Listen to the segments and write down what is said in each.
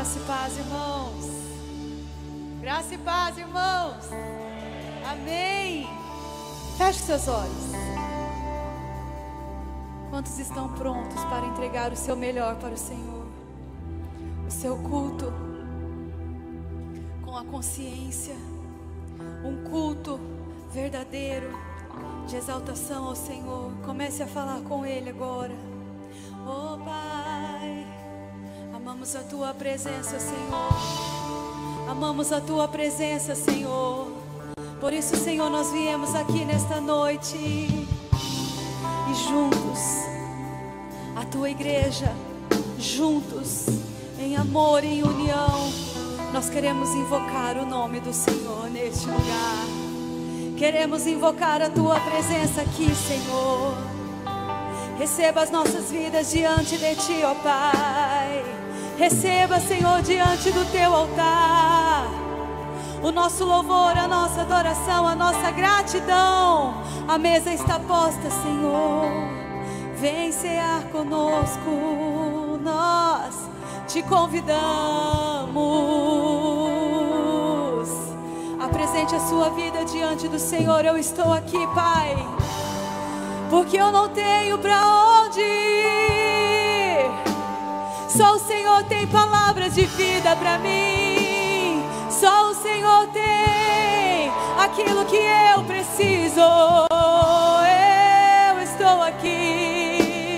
Graça e paz, irmãos. Graça e paz, irmãos. Amém. Feche seus olhos. Quantos estão prontos para entregar o seu melhor para o Senhor? O seu culto com a consciência, um culto verdadeiro de exaltação ao Senhor. Comece a falar com Ele agora. Oh Pai, amamos a Tua presença, Senhor. Amamos a Tua presença, Senhor. Por isso, Senhor, nós viemos aqui nesta noite e juntos, a Tua igreja, juntos, em amor e em união, nós queremos invocar o nome do Senhor neste lugar. Queremos invocar a Tua presença aqui, Senhor. Receba as nossas vidas diante de Ti, ó Pai. Receba, Senhor, diante do Teu altar o nosso louvor, a nossa adoração, a nossa gratidão. A mesa está posta, Senhor. Vem cear conosco, nós Te convidamos. Apresente a sua vida diante do Senhor. Eu estou aqui, Pai, porque eu não tenho para onde ir. Só o Senhor tem palavras de vida para mim. Só o Senhor tem aquilo que eu preciso. Eu estou aqui,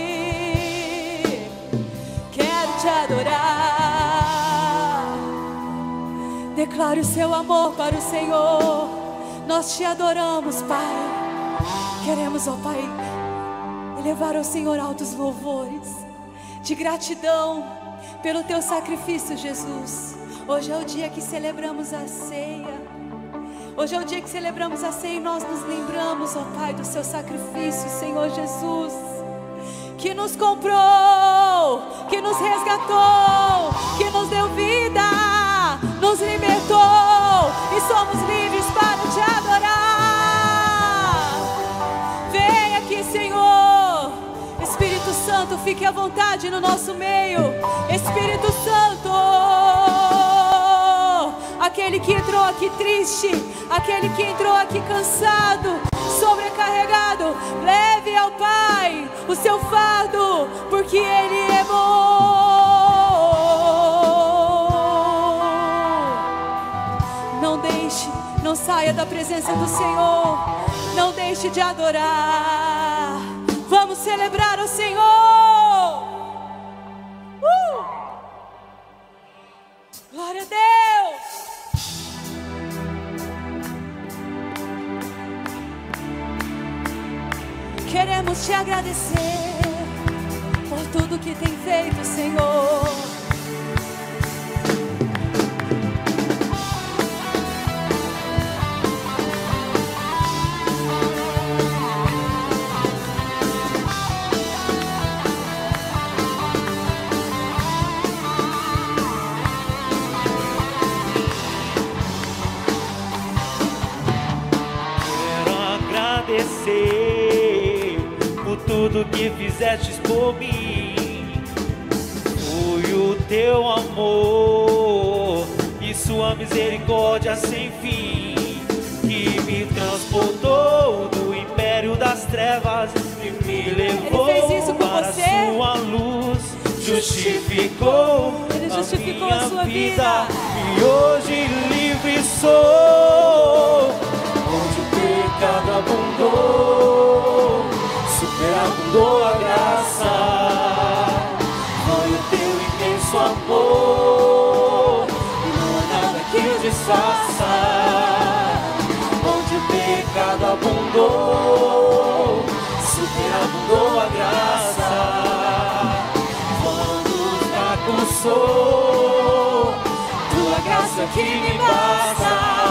quero Te adorar. Declare o seu amor para o Senhor. Nós Te adoramos, Pai. Queremos, ó Pai, elevar ao Senhor altos louvores de gratidão pelo Teu sacrifício, Jesus. Hoje é o dia que celebramos a ceia. Hoje é o dia que celebramos a ceia e nós nos lembramos, ó Pai, do Seu sacrifício, Senhor Jesus, que nos comprou, que nos resgatou, que nos deu vida, nos libertou e somos livres para Te adorar. Vem aqui, Senhor. Espírito Santo, fique à vontade no nosso meio. Espírito Santo, aquele que entrou aqui triste, aquele que entrou aqui cansado, sobrecarregado, leve ao Pai o seu fardo, porque Ele é bom. Não deixe, não saia da presença do Senhor. Não deixe de adorar. Vamos celebrar o Senhor. Glória a Deus. Queremos Te agradecer por tudo que tem feito, Senhor. Por tudo que fizestes por mim. Foi o Teu amor e Sua misericórdia sem fim que me transportou do império das trevas e me levou para Sua luz. Justificou, Ele justificou a a sua vida e hoje livre sou. Onde o pecado abundou, superabundou a graça. Foi o Teu imenso amor, não há nada que o disfarça. Onde o pecado abundou, superabundou a graça. Quando fraco sou, Tua graça que me basta.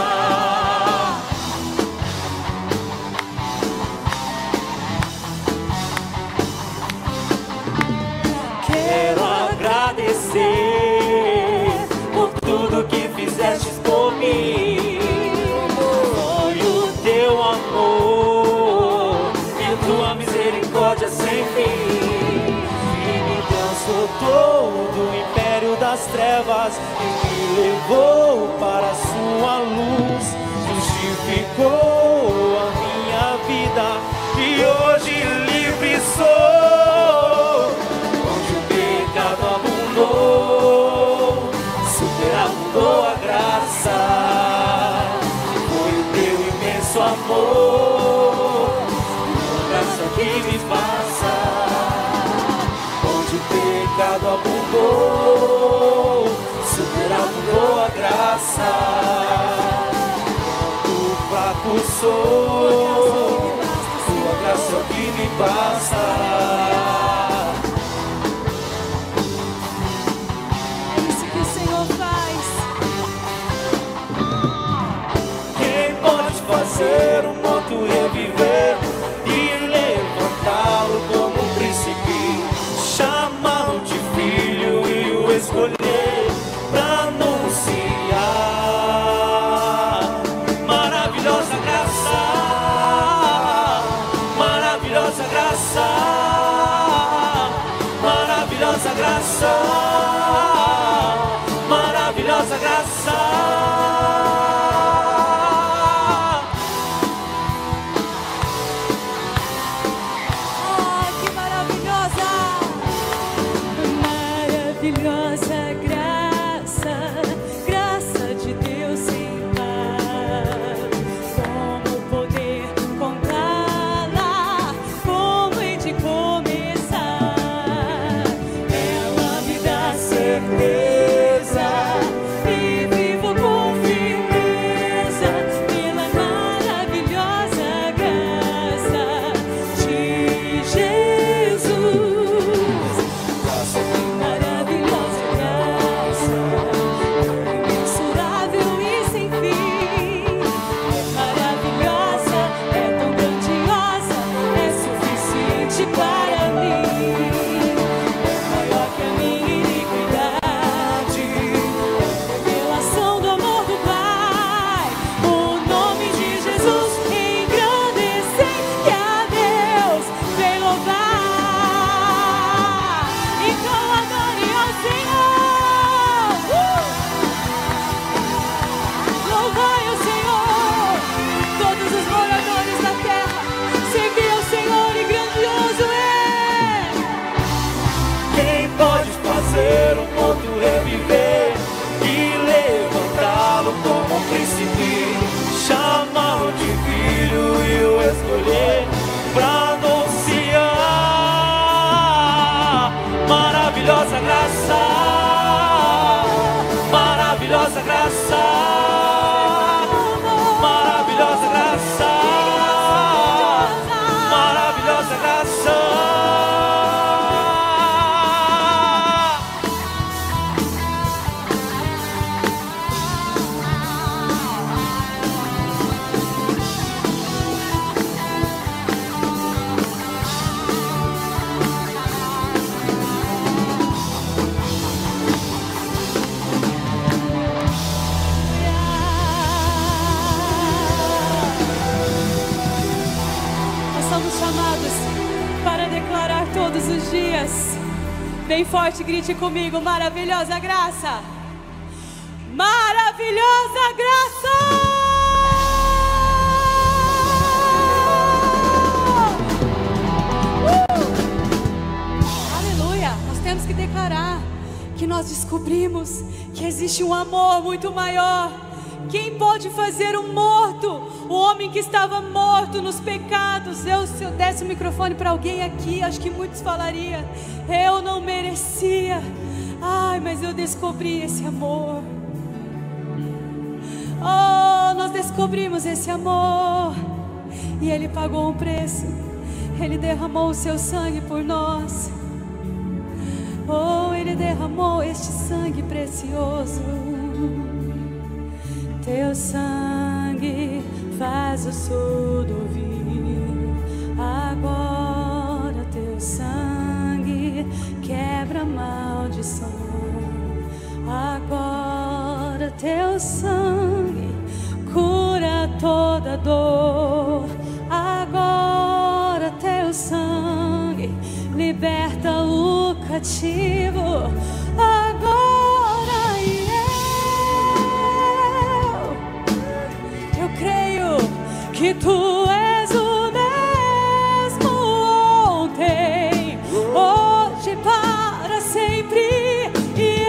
Quero agradecer por tudo que fizestes por mim. Foi o Teu amor e a Tua misericórdia sem fim que me transportou do império das das trevas e me levou para a sua luz, justificou a minha vida e hoje livre sou. Onde o pecado abundou, superabundou a graça, foi o teu imenso amor, a graça que me passa. Onde o pecado abundou, superabundou a graça, quando fraco sou, tua graça é o que me basta. Fazer um morto reviver e levantá-lo como um príncipe, chamá-lo de filho e o escolher para anunciar maravilhosa graça, maravilhosa graça, maravilhosa graça, maravilhosa graça. Maravilhosa graça, maravilhosa graça, maravilhosa graça, maravilhosa graça. Todos os dias, bem forte, grite comigo: maravilhosa graça, maravilhosa graça. Aleluia. Nós temos que declarar que nós descobrimos que existe um amor muito maior. Quem pode fazer um morto, o homem que estava morto nos pecados? Se eu desse o microfone para alguém aqui, acho que muitos falariam: eu não merecia, ai, mas eu descobri esse amor. Oh, nós descobrimos esse amor, e Ele pagou um preço, Ele derramou o seu sangue por nós. Oh, Ele derramou este sangue precioso. Teu sangue faz o surdo ouvir. Agora teu sangue quebra a maldição. Agora teu sangue cura toda dor. Agora teu sangue liberta o cativo. Agora que tu és o mesmo ontem, hoje, para sempre. E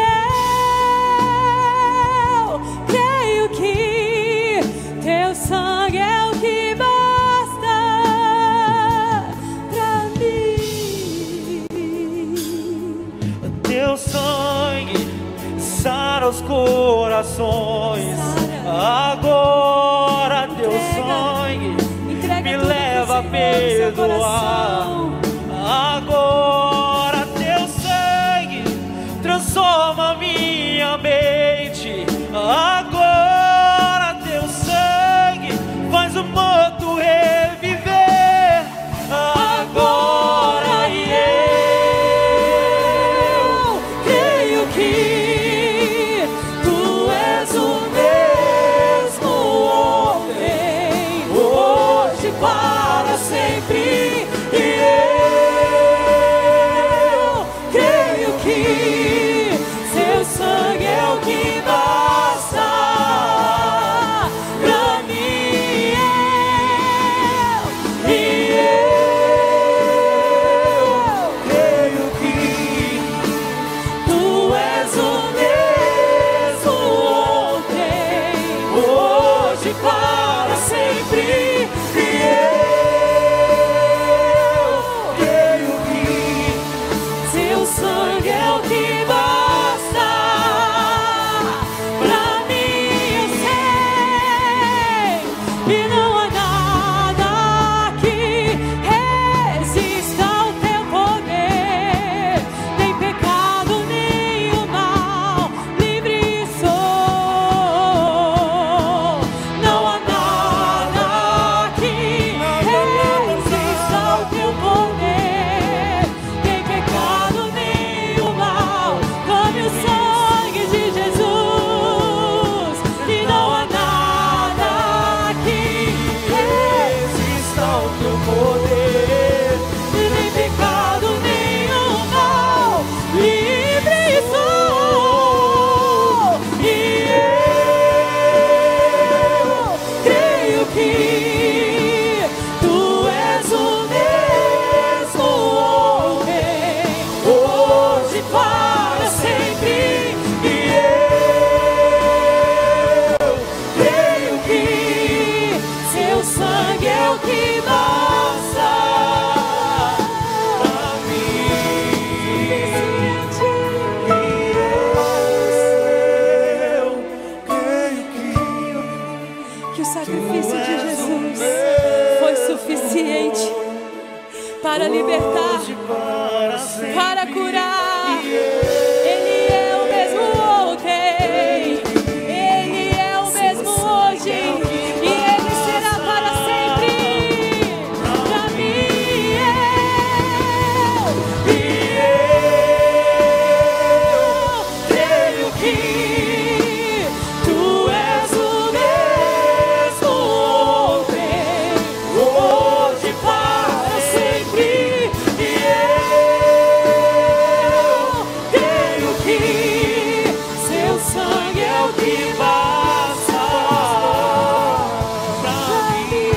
eu creio que teu sangue é o que basta pra mim. Teu sangue sara os corações. Agora teu sangue me leva a perdoar. Agora teu sangue transforma minha mente. Agora teu sangue faz o morto reviver. Agora eu creio que tu és o mesmo ontem, hoje, para sempre. E eu creio que seu sangue é o que basta pra mim. E eu creio que tu és o mesmo ontem, hoje, para sempre. E eu creio que seu sangue é o que basta pra mim. Eu sei, e não há nada que resista ao teu poder, nem pecado, nem o mal, livre sou. Não há nada que resista ao teu poder, nem pecado, nem o mal, como o sangue de Jesus. E não há nada que resista ao teu poder, nem pecado, nem o mal, livre sou. E eu creio que tu és o mesmo ontem, hoje, para sempre. E eu creio que seu sangue é o que basta pra mim. E eu creio que o sacrifício de Jesus foi suficiente para libertar, para curar. Ele é o mesmo ontem, ele é o mesmo hoje, e ele será para sempre pra mim. E eu creio que tu és o mesmo ontem, hoje, para sempre. E eu creio que seu sangue é o que basta pra mim.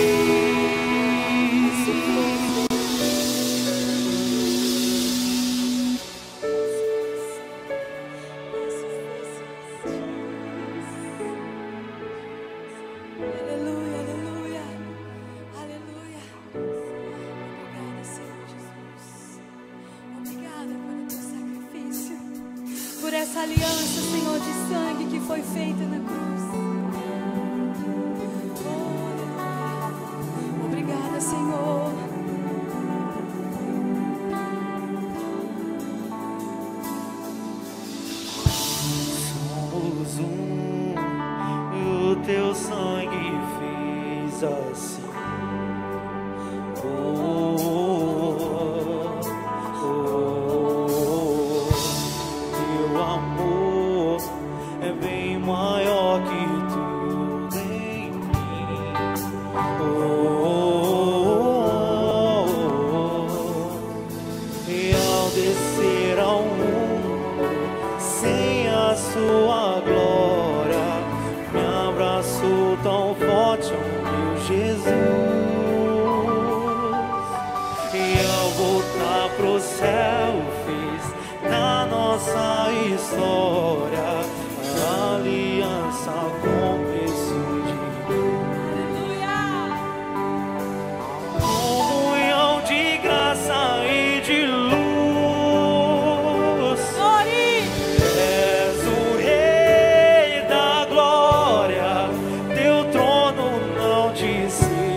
Aleluia, aleluia, aleluia. Obrigada, Senhor Jesus. Obrigada pelo teu sacrifício, por essa aliança, Senhor, de sangue que foi feita na cruz. Oh, aleluia. Obrigada, Senhor. somos um, o teu sangue fez assim. Teu amor é bem maior que tudo em mim. E ao descer ao mundo sem a sua glória, história, a aliança compreensível. Comunhão de graça e de luz. És o Rei da glória, teu trono não te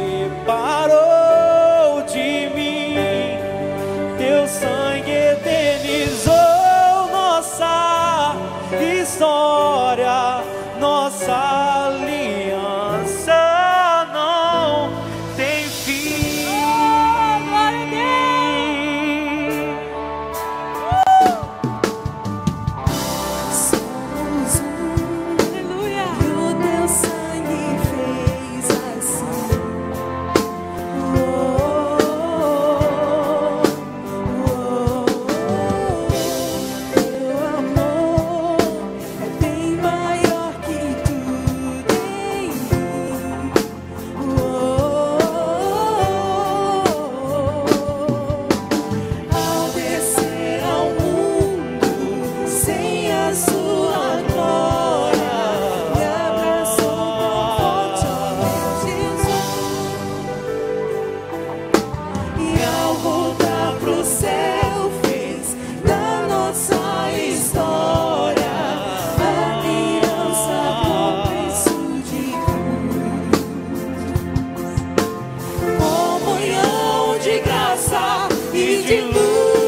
separou de mim. Teu sangue eternizou nossa história, nossa aliança não tem fim. Glória a Somos um, Aleluia. e o teu sangue fez assim. Teu amor é bem maior que tudo em mim. Ao descer ao mundo sem a sua glória, me abraçou forte, ó meu Jesus. E ao voltar pro céu fez da nossa história aliança com preço de cruz. Comunhão de graça e de luz.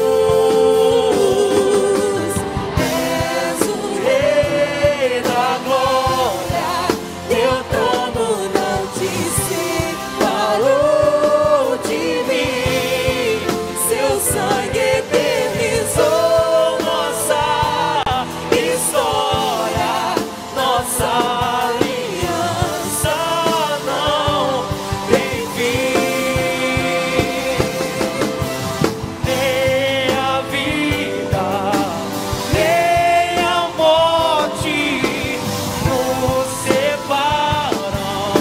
És o Rei da glória, teu trono não te separou de mim. Seu sangue eternizou nossa história, nossa aliança não tem fim. Nem a vida, nem a morte nos separam.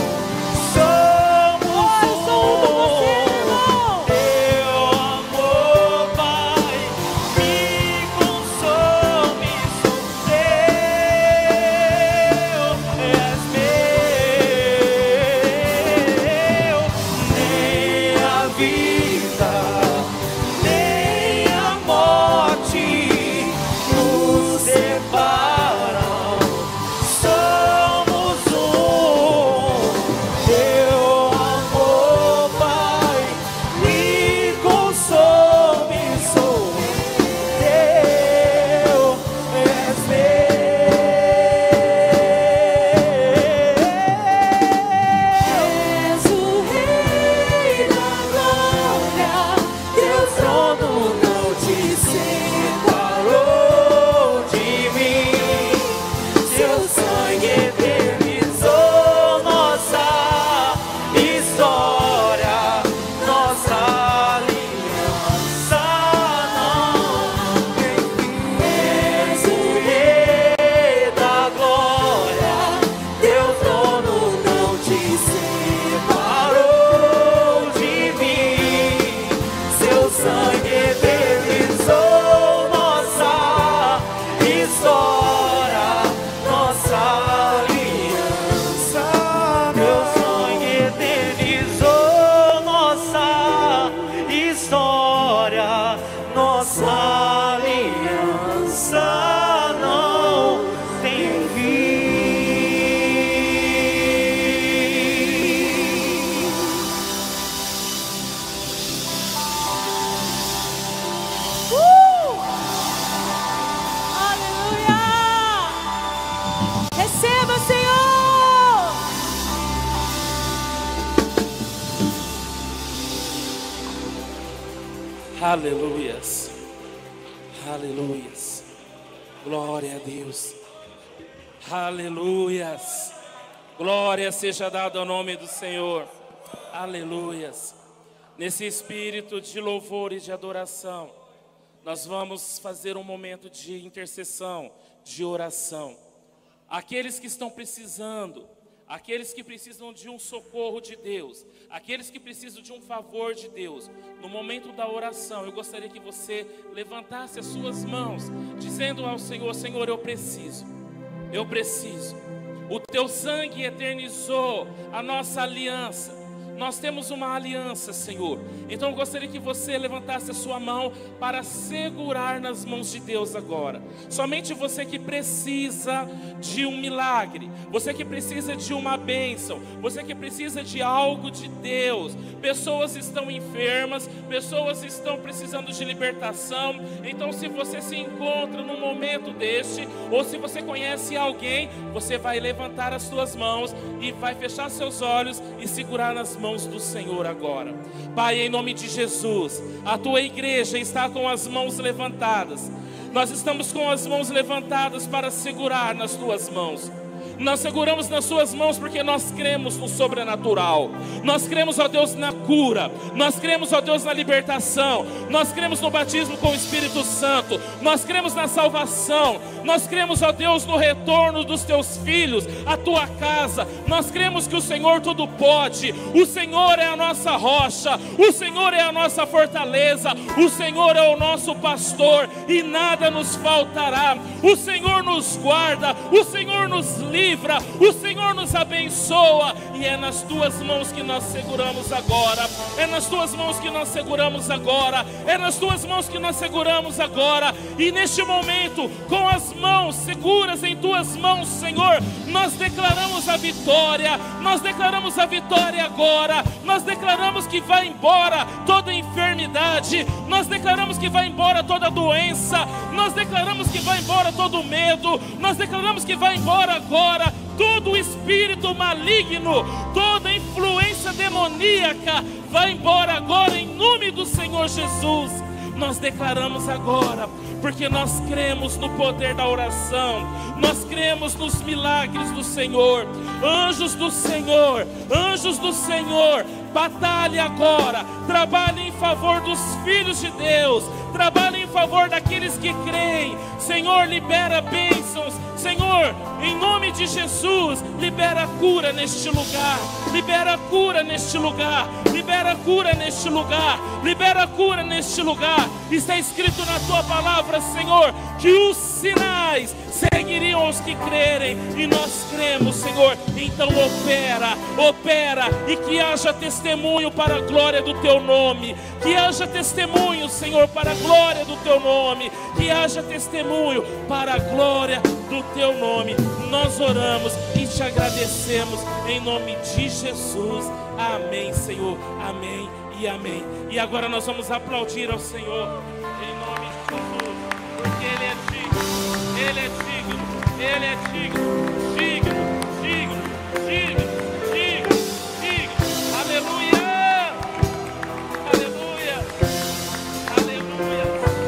Somos um. Teu amor, Pai, me consome, sou teu, és meu. Nem a vida, nem a morte nos separam. Somos um. Teu amor, Pai, me consome, sou teu, és És o Rei da glória, teu trono não te separou de mim. seu sangue Eternizou nossa história, nossa aliança não tem fim. És o Rei da glória, teu trono não te parou de mim. Seu sangue eternizou nossa história, nossa aliança. Teu sangue eternizou nossa história, nossa aliança não tem fim. Aleluia. Receba, Senhor. Aleluias, aleluias, glória a Deus, aleluias, glória seja dada ao nome do Senhor, aleluias. Nesse espírito de louvor e de adoração, nós vamos fazer um momento de intercessão, de oração. Aqueles que estão precisando, aqueles que precisam de um socorro de Deus, aqueles que precisam de um favor de Deus, no momento da oração, eu gostaria que você levantasse as suas mãos, dizendo ao Senhor: Senhor, eu preciso. O teu sangue eternizou a nossa aliança. Nós temos uma aliança, Senhor. Então eu gostaria que você levantasse a sua mão para segurar nas mãos de Deus agora. Somente você que precisa de um milagre, você que precisa de uma bênção, você que precisa de algo de Deus. Pessoas estão enfermas, pessoas estão precisando de libertação. Então, se você se encontra num momento deste, ou se você conhece alguém, você vai levantar as suas mãos e vai fechar seus olhos e segurar nas mãos do Senhor agora. Pai, em nome de Jesus, a tua igreja está com as mãos levantadas. Nós estamos com as mãos levantadas para segurar nas tuas mãos. Nós seguramos nas suas mãos porque nós cremos no sobrenatural. Nós cremos, ó Deus, na cura. Nós cremos, ó Deus, na libertação. Nós cremos no batismo com o Espírito Santo. Nós cremos na salvação. Nós cremos, ó Deus, no retorno dos teus filhos à tua casa. Nós cremos que o Senhor tudo pode. O Senhor é a nossa rocha. O Senhor é a nossa fortaleza. O Senhor é o nosso pastor e nada nos faltará. O Senhor nos guarda. O Senhor nos livra. O Senhor nos abençoa. E é nas tuas mãos que nós seguramos agora. É nas tuas mãos que nós seguramos agora. É nas tuas mãos que nós seguramos agora. E neste momento, com as mãos seguras em tuas mãos, Senhor, nós declaramos a vitória. Nós declaramos a vitória agora. Nós declaramos que vai embora toda enfermidade. Nós declaramos que vai embora toda doença. Nós declaramos que vai embora todo medo. Nós declaramos que vai embora agora todo espírito maligno, toda influência demoníaca. Vai embora agora em nome do Senhor Jesus. Nós declaramos agora, porque nós cremos no poder da oração. Nós cremos nos milagres do Senhor. Anjos do Senhor, batalhe agora, trabalhe em favor dos filhos de Deus, trabalhe em favor daqueles que creem. Senhor, libera bênçãos. Senhor, em nome de Jesus, libera cura neste lugar. Libera cura neste lugar. Libera cura neste lugar. Libera cura neste lugar. Está escrito na tua palavra, Senhor, que os sinais seguiriam os que crerem. E nós cremos, Senhor. Então opera e que haja testemunho para a glória do teu nome. Que haja testemunho, Senhor, para a glória do teu nome. Que haja testemunho para a glória do teu nome. Nós oramos e te agradecemos em nome de Jesus. Amém, Senhor. Amém e amém. E agora nós vamos aplaudir ao Senhor em nome de Jesus, porque Ele é digno, Ele é digno, Ele é digno, digno. Aleluia, aleluia, aleluia,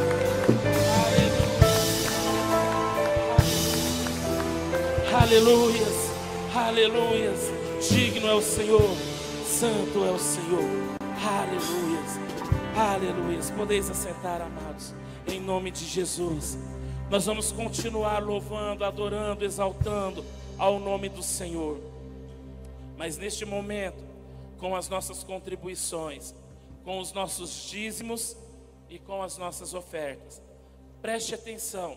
aleluia, aleluias. Digno é o Senhor, santo é o Senhor. Aleluias, aleluias. Podeis assentar, amados, em nome de Jesus. Nós vamos continuar louvando, adorando, exaltando ao nome do Senhor. Mas neste momento, com as nossas contribuições, com os nossos dízimos e com as nossas ofertas, preste atenção.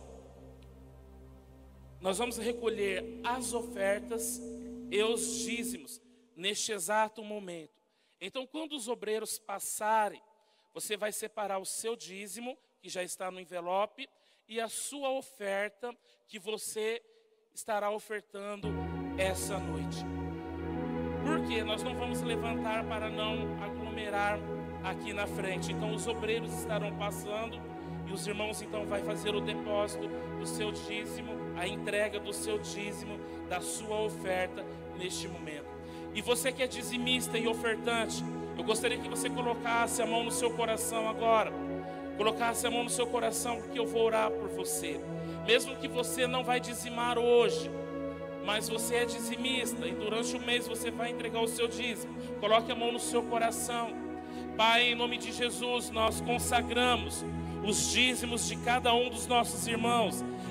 Nós vamos recolher as ofertas e os dízimos neste exato momento. Então, quando os obreiros passarem, você vai separar o seu dízimo, que já está no envelope, e a sua oferta, que você estará ofertando essa noite. Porque nós não vamos levantar para não aglomerar aqui na frente. Então, os obreiros estarão passando e os irmãos então vai fazer o depósito do seu dízimo, a entrega do seu dízimo, da sua oferta neste momento. E você que é dizimista e ofertante, eu gostaria que você colocasse a mão no seu coração agora. Colocasse a mão no seu coração, porque eu vou orar por você. Mesmo que você não vai dizimar hoje, mas você é dizimista e durante o mês você vai entregar o seu dízimo, coloque a mão no seu coração. Pai, em nome de Jesus, nós consagramos os dízimos de cada um dos nossos irmãos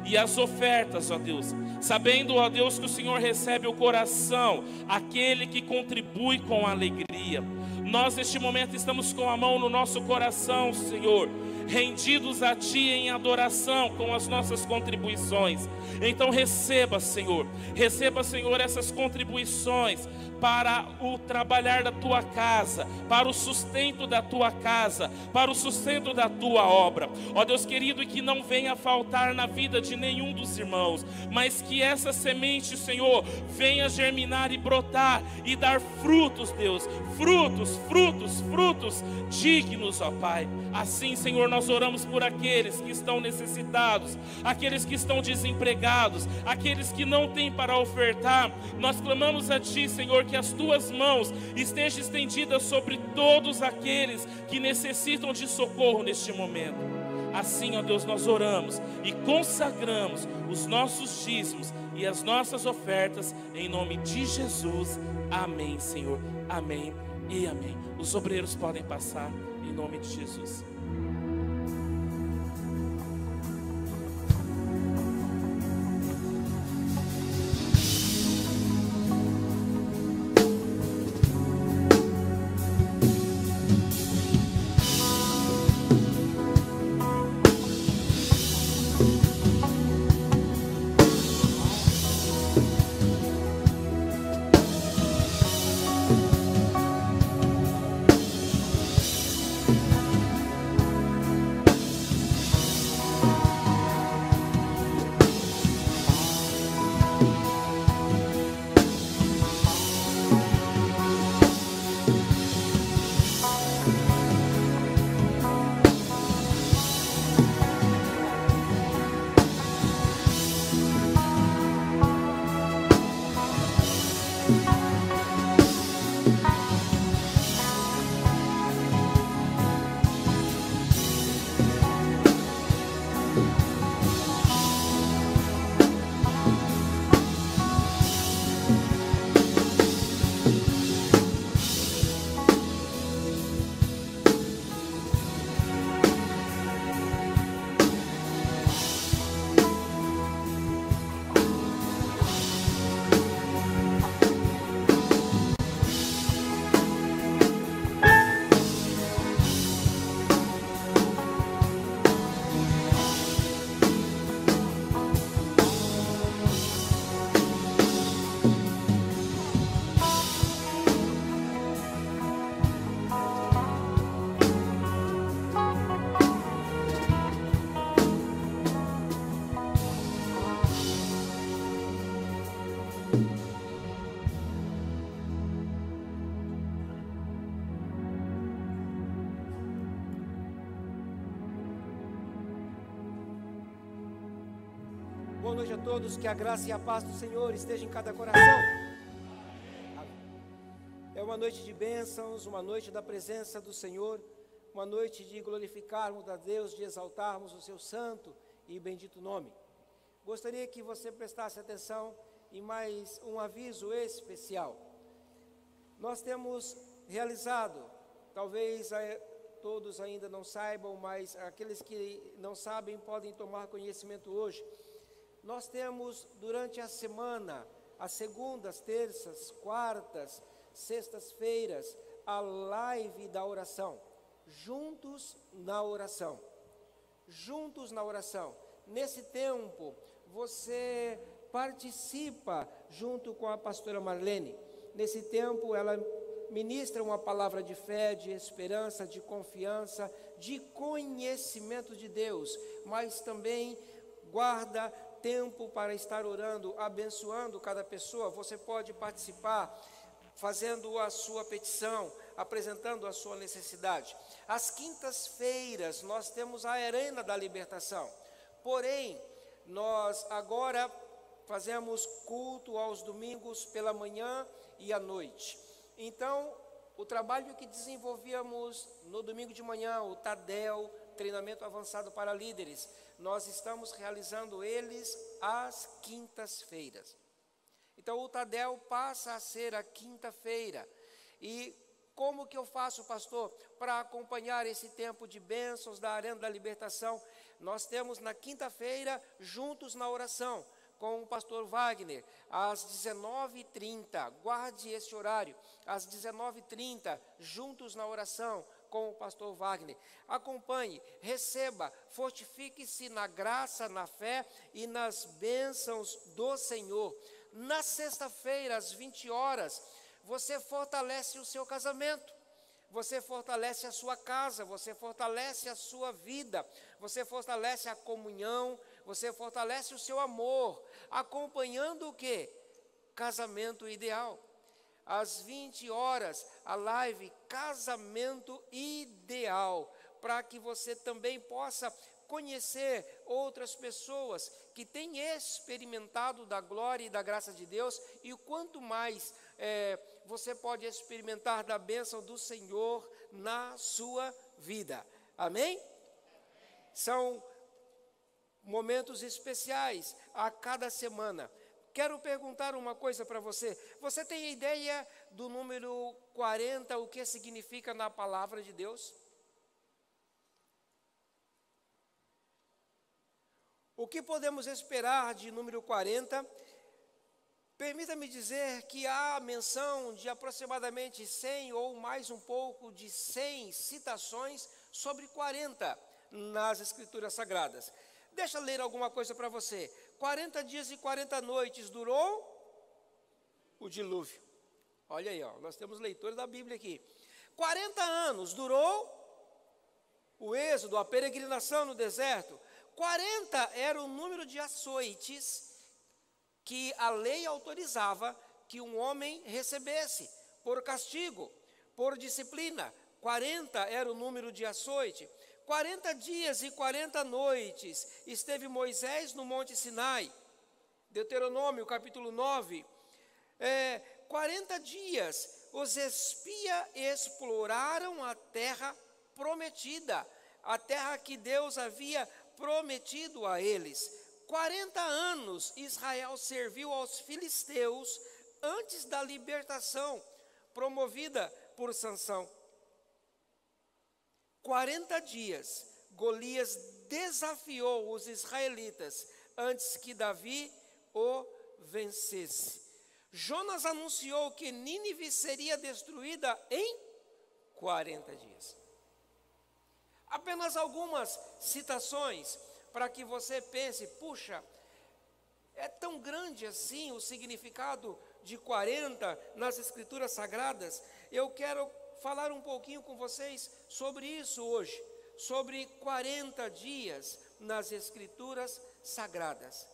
e as ofertas, ó Deus, sabendo, ó Deus, que o Senhor recebe o coração, aquele que contribui com alegria. Nós neste momento estamos com a mão no nosso coração, Senhor, rendidos a Ti em adoração com as nossas contribuições. Então receba, Senhor, essas contribuições para o trabalhar da Tua casa, para o sustento da Tua casa, para o sustento da Tua obra. Ó Deus querido, e que não venha faltar na vida de nenhum dos irmãos, mas que essa semente, Senhor, venha germinar e brotar e dar frutos, Deus, frutos dignos, ó Pai. Assim, Senhor, nós oramos por aqueles que estão necessitados, aqueles que estão desempregados, aqueles que não têm para ofertar. Nós clamamos a Ti, Senhor, que as Tuas mãos estejam estendidas sobre todos aqueles que necessitam de socorro neste momento. Assim, ó Deus, nós oramos e consagramos os nossos dízimos e as nossas ofertas em nome de Jesus. Amém, Senhor. Amém e amém. Os obreiros podem passar em nome de Jesus. Boa noite a todos, que a graça e a paz do Senhor esteja em cada coração. É uma noite de bênçãos, uma noite da presença do Senhor, uma noite de glorificarmos a Deus, de exaltarmos o seu santo e bendito nome. Gostaria que você prestasse atenção em mais um aviso especial. Nós temos realizado, talvez todos ainda não saibam, mas aqueles que não sabem podem tomar conhecimento hoje. Nós temos durante a semana, as segundas, terças, quartas, sextas-feiras, a live da oração, juntos na oração. Juntos na oração. Nesse tempo, você participa junto com a pastora Marlene. Nesse tempo, ela ministra uma palavra de fé, de esperança, de confiança, de conhecimento de Deus, mas também guarda tempo para estar orando, abençoando cada pessoa. Você pode participar fazendo a sua petição, apresentando a sua necessidade. Às quintas-feiras nós temos a Arena da Libertação. Porém, nós agora fazemos culto aos domingos pela manhã e à noite. Então, o trabalho que desenvolvíamos no domingo de manhã, o TADEL, treinamento avançado para líderes, nós estamos realizando eles às quintas-feiras. Então o TADEL passa a ser a quinta-feira. E Como que eu faço, pastor, para acompanhar esse tempo de bênçãos da Arena da Libertação? Nós temos na quinta-feira, juntos na oração, com o pastor Wagner, às 19h30, guarde esse horário, às 19h30, juntos na oração, com o pastor Wagner. Acompanhe, receba, fortifique-se na graça, na fé e nas bênçãos do Senhor. Na sexta-feira, às 20 horas, você fortalece o seu casamento, você fortalece a sua casa, você fortalece a sua vida, você fortalece a comunhão, você fortalece o seu amor, acompanhando o quê? Casamento ideal. Às 20 horas, a live Casamento Ideal, para que você também possa conhecer outras pessoas que têm experimentado da glória e da graça de Deus, e o quanto mais você pode experimentar da bênção do Senhor na sua vida. Amém? São momentos especiais a cada semana. Quero perguntar uma coisa para você. Você tem ideia do número 40, o que significa na palavra de Deus? O que podemos esperar de número 40? Permita-me dizer que há menção de aproximadamente 100 ou mais um pouco de 100 citações sobre 40 nas Escrituras Sagradas. Deixa eu ler alguma coisa para você. 40 dias e 40 noites durou o dilúvio. Olha aí, ó, nós temos leitores da Bíblia aqui. 40 anos durou o êxodo, a peregrinação no deserto. 40 era o número de açoites que a lei autorizava que um homem recebesse por castigo, por disciplina. 40 era o número de açoite. 40 dias e 40 noites esteve Moisés no Monte Sinai, Deuteronômio capítulo 9. 40 dias os espias exploraram a terra prometida, a terra que Deus havia prometido a eles. 40 anos Israel serviu aos filisteus antes da libertação promovida por Sansão. 40 dias, Golias desafiou os israelitas antes que Davi o vencesse. Jonas anunciou que Nínive seria destruída em 40 dias. Apenas algumas citações para que você pense, puxa, é tão grande assim o significado de 40 nas Escrituras Sagradas. Eu quero falar um pouquinho com vocês sobre isso hoje, sobre 40 dias nas Escrituras Sagradas.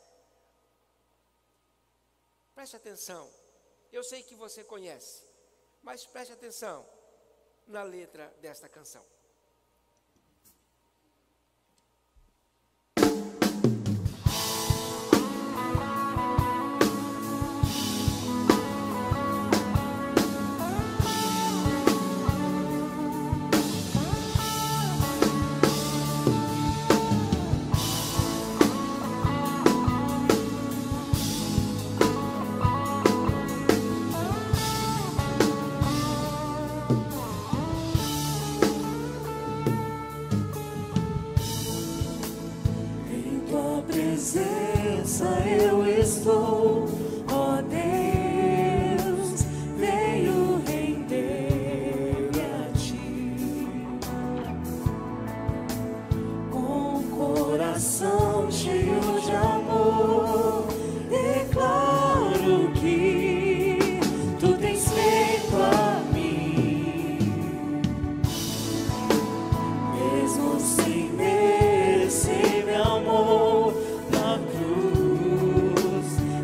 Preste atenção, eu sei que você conhece, mas preste atenção na letra desta canção. Eu estou, ó Deus, venho render a Ti, com coração cheio de amor, declaro que Tu tens feito a mim, mesmo sem merecer meu amor.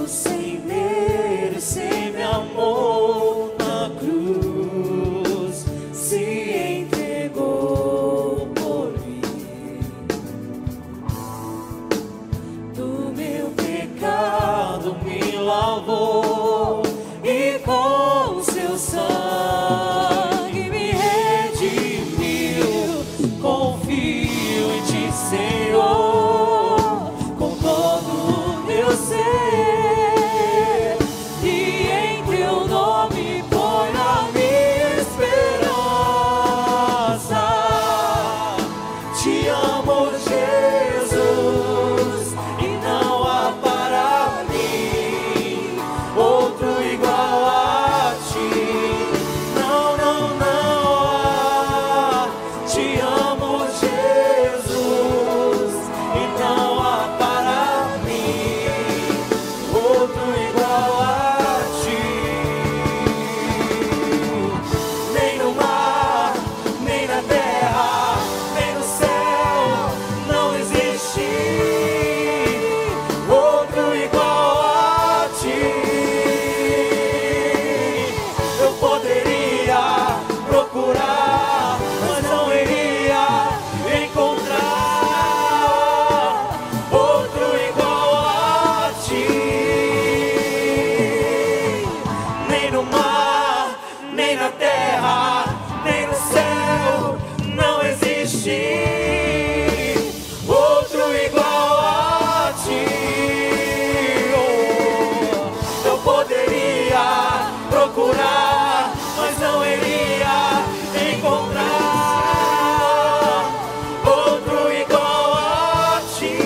sem merecer, meu amor na cruz se entregou por mim. Do meu pecado me lavou e com seu sangue me redimiu. Confio em ti, Senhor, com todo o meu ser, e em teu nome põe a minha esperança. Te amo, Jesus, e não há para mim outro igual a ti. Não, não, não há. Te amo, Jesus, e não há para mim outro igual a ti. Nem no mar, nem na terra, nem no céu, não existe outro igual a ti. Eu poderia procurar, mas não iria encontrar outro igual a ti. Nem no mar, nem na terra, nem no céu, não existe outro igual a ti. Oh, eu poderia procurar, mas não iria encontrar outro igual a ti.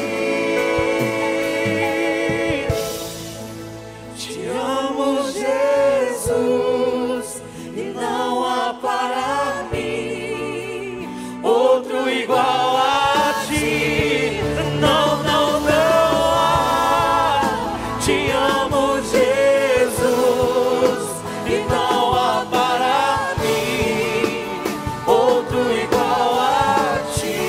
Te amo, Jesus, e não há para mim outro igual a ti. Não, não, não há. Te amo, Jesus, e não há para mim outro igual a ti.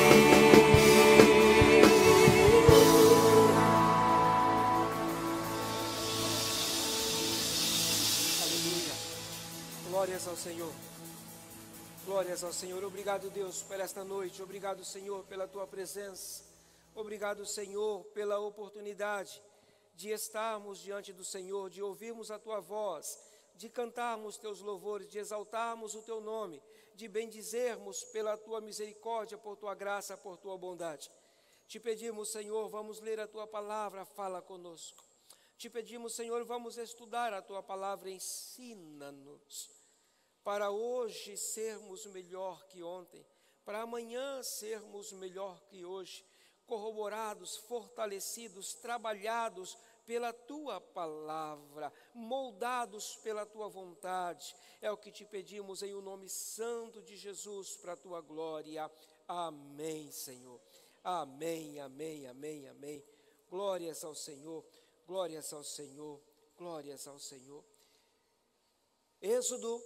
Aleluia. Glórias ao Senhor. Glórias ao Senhor. Obrigado, Deus, por esta noite. Obrigado, Senhor, pela tua presença. Obrigado, Senhor, pela oportunidade de estarmos diante do Senhor, de ouvirmos a tua voz, de cantarmos teus louvores, de exaltarmos o teu nome, de bendizermos pela tua misericórdia, por tua graça, por tua bondade. Te pedimos, Senhor, vamos ler a tua palavra, fala conosco. Te pedimos, Senhor, vamos estudar a tua palavra, ensina-nos, para hoje sermos melhor que ontem, para amanhã sermos melhor que hoje, corroborados, fortalecidos, trabalhados pela tua palavra, moldados pela tua vontade. É o que te pedimos em o nome santo de Jesus, para a tua glória. Amém, Senhor. Amém, amém, amém, amém. Glórias ao Senhor, glórias ao Senhor, glórias ao Senhor. Êxodo,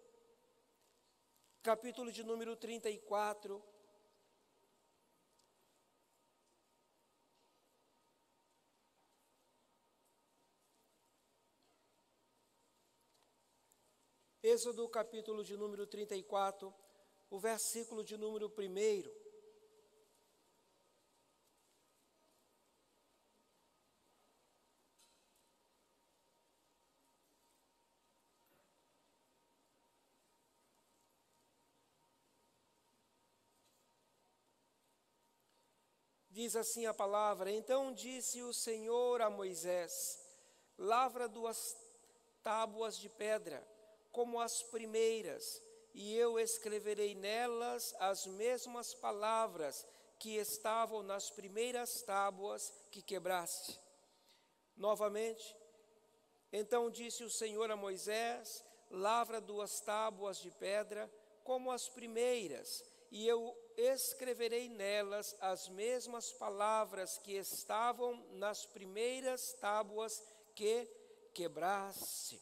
capítulo de número 34. Êxodo, capítulo de número 34, o versículo de número 1. Diz assim a palavra: então disse o Senhor a Moisés: lavra 2 tábuas de pedra, como as primeiras, e eu escreverei nelas as mesmas palavras que estavam nas primeiras tábuas que quebraste. Novamente, então disse o Senhor a Moisés: lavra 2 tábuas de pedra, como as primeiras, e eu escreverei nelas as mesmas palavras que estavam nas primeiras tábuas que quebraste.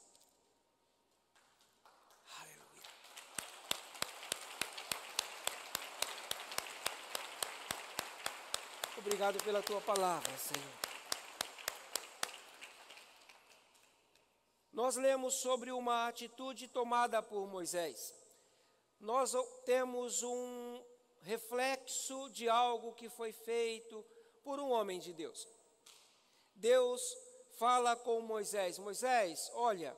Aleluia. Obrigado pela tua palavra, Senhor. nós lemos sobre uma atitude tomada por Moisés. Nós temos um reflexo de algo que foi feito por um homem de Deus. Deus fala com Moisés: Moisés, olha,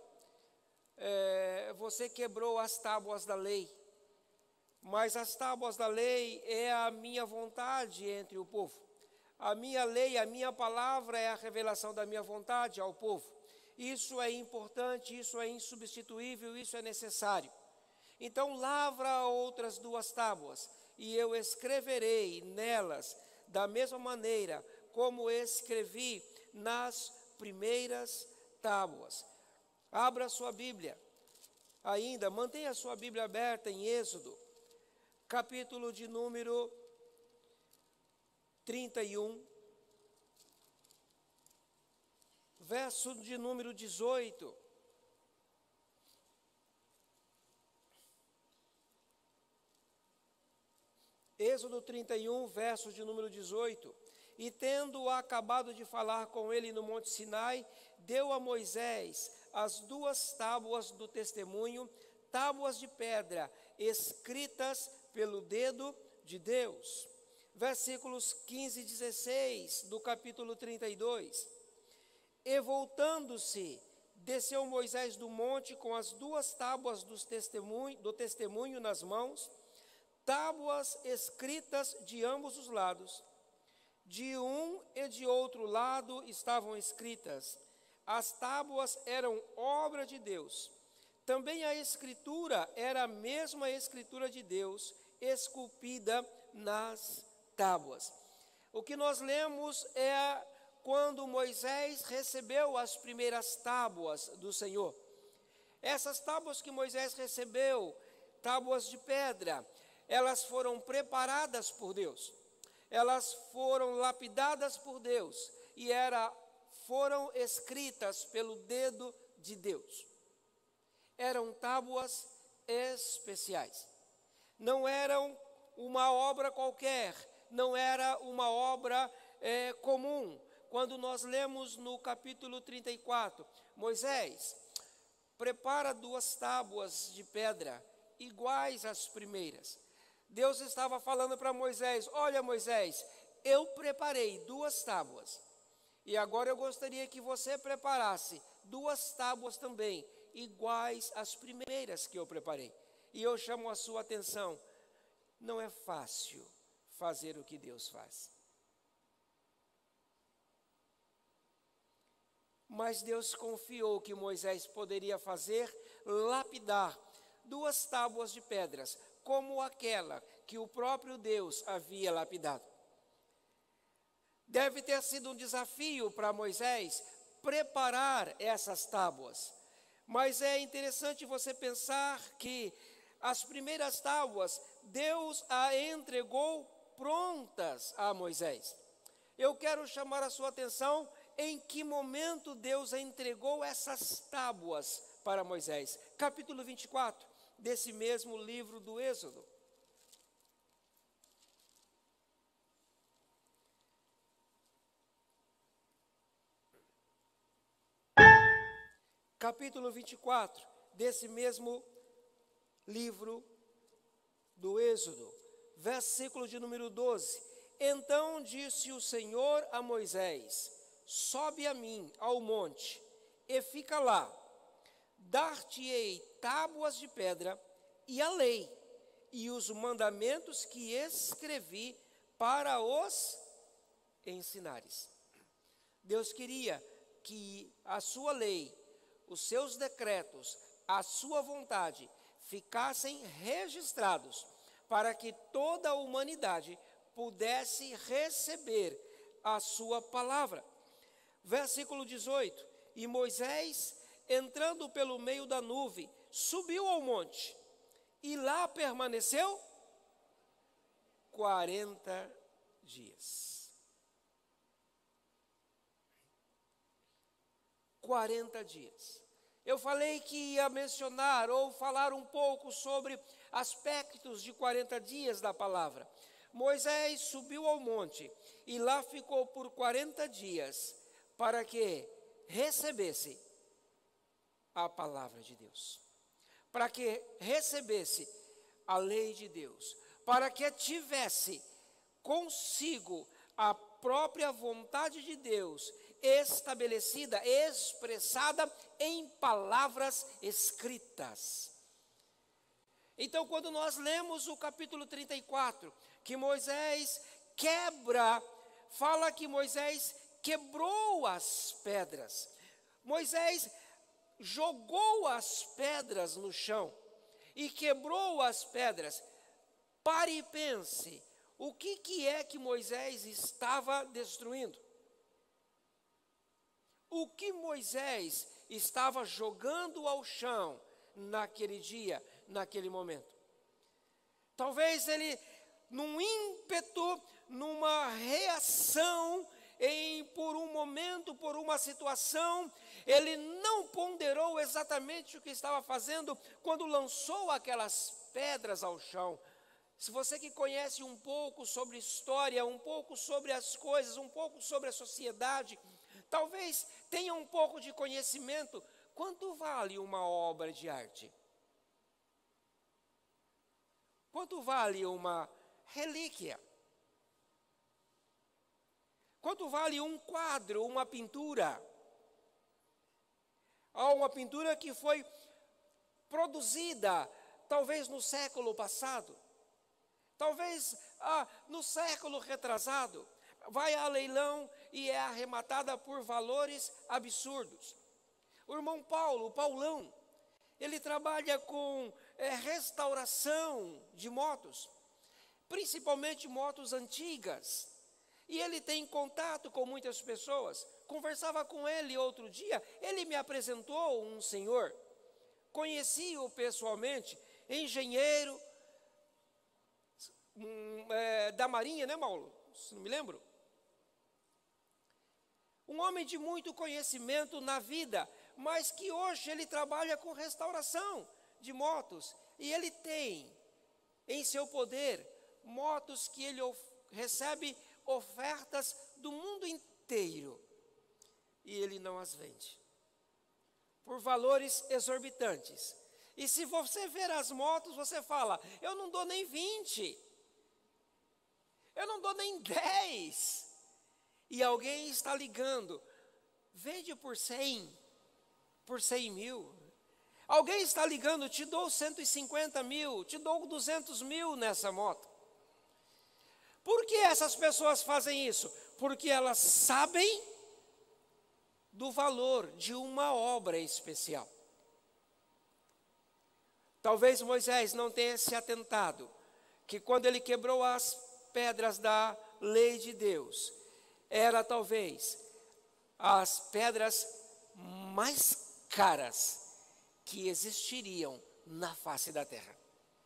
você quebrou as tábuas da lei, mas as tábuas da lei é a minha vontade entre o povo. A minha lei, a minha palavra é a revelação da minha vontade ao povo. Isso é importante, isso é insubstituível, isso é necessário. Então lavra outras 2 tábuas, e eu escreverei nelas da mesma maneira como escrevi nas primeiras tábuas. Abra sua Bíblia, ainda, mantenha a sua Bíblia aberta em Êxodo, capítulo de número 31, verso de número 18. Êxodo 31, verso de número 18. E tendo acabado de falar com ele no Monte Sinai, deu a Moisés as 2 tábuas do testemunho, tábuas de pedra, escritas pelo dedo de Deus. Versículos 15 e 16 do capítulo 32. E voltando-se, desceu Moisés do monte com as 2 tábuas do testemunho nas mãos, tábuas escritas de ambos os lados. De um e de outro lado estavam escritas. As tábuas eram obra de Deus. Também a escritura era a mesma escritura de Deus, esculpida nas tábuas. O que nós lemos é quando Moisés recebeu as primeiras tábuas do Senhor. Essas tábuas que Moisés recebeu, tábuas de pedra, elas foram preparadas por Deus. Elas foram lapidadas por Deus e foram escritas pelo dedo de Deus. Eram tábuas especiais. Não eram uma obra qualquer, não era uma obra comum. Quando nós lemos no capítulo 34, Moisés prepara 2 tábuas de pedra, iguais às primeiras. Deus estava falando para Moisés: olha, Moisés, eu preparei 2 tábuas, e agora eu gostaria que você preparasse 2 tábuas também, iguais às primeiras que eu preparei. E eu chamo a sua atenção: não é fácil fazer o que Deus faz. Mas Deus confiou que Moisés poderia fazer, lapidar 2 tábuas de pedras, como aquela que o próprio Deus havia lapidado. Deve ter sido um desafio para Moisés preparar essas tábuas. Mas é interessante você pensar que as primeiras tábuas, Deus as entregou prontas a Moisés. Eu quero chamar a sua atenção em que momento Deus entregou essas tábuas para Moisés. Capítulo 24, desse mesmo livro do Êxodo. Capítulo 24, desse mesmo livro do Êxodo, versículo de número 12. Então disse o Senhor a Moisés: sobe a mim ao monte, e fica lá. Dar-te-ei tábuas de pedra, e a lei, e os mandamentos que escrevi para os ensinares. Deus queria que a sua lei, os seus decretos, a sua vontade, ficassem registrados, para que toda a humanidade pudesse receber a sua palavra. Versículo 18: e Moisés, entrando pelo meio da nuvem, subiu ao monte, e lá permaneceu 40 dias. 40 dias. Eu falei que ia mencionar ou falar um pouco sobre aspectos de 40 dias da palavra. Moisés subiu ao monte e lá ficou por 40 dias para que recebesse a palavra de Deus, para que recebesse a lei de Deus, para que tivesse consigo a própria vontade de Deus estabelecida, expressada em palavras escritas. Então, quando nós lemos o capítulo 34, que Moisés fala que Moisés quebrou as pedras. Moisés jogou as pedras no chão e quebrou as pedras. Pare e pense, o que é que Moisés estava destruindo? O que Moisés estava jogando ao chão naquele dia, naquele momento? Talvez ele, num ímpeto, numa reação, por um momento, por uma situação, ele não ponderou exatamente o que estava fazendo quando lançou aquelas pedras ao chão. Se você que conhece um pouco sobre história, um pouco sobre as coisas, um pouco sobre a sociedade, talvez tenha um pouco de conhecimento. Quanto vale uma obra de arte? Quanto vale uma relíquia? Quanto vale um quadro, uma pintura? Uma pintura que foi produzida, talvez no século passado, talvez no século retrasado, vai a leilão e é arrematada por valores absurdos. O irmão Paulo, o Paulão, ele trabalha com restauração de motos, principalmente motos antigas. E ele tem contato com muitas pessoas. Conversava com ele outro dia, ele me apresentou um senhor, conheci-o pessoalmente, engenheiro da Marinha, né, Paulo? Não me lembro. Um homem de muito conhecimento na vida, mas que hoje ele trabalha com restauração de motos. E ele tem em seu poder motos que ele recebe ofertas do mundo inteiro, e ele não as vende por valores exorbitantes. E se você ver as motos, você fala: eu não dou nem 20, eu não dou nem 10, e alguém está ligando: vende por 100 mil. Alguém está ligando: te dou 150 mil, te dou 200 mil nessa moto. Por que essas pessoas fazem isso? Porque elas sabem do valor de uma obra especial. Talvez Moisés não tenha se atentado que quando ele quebrou as pedras da lei de Deus, era talvez as pedras mais caras que existiriam na face da terra.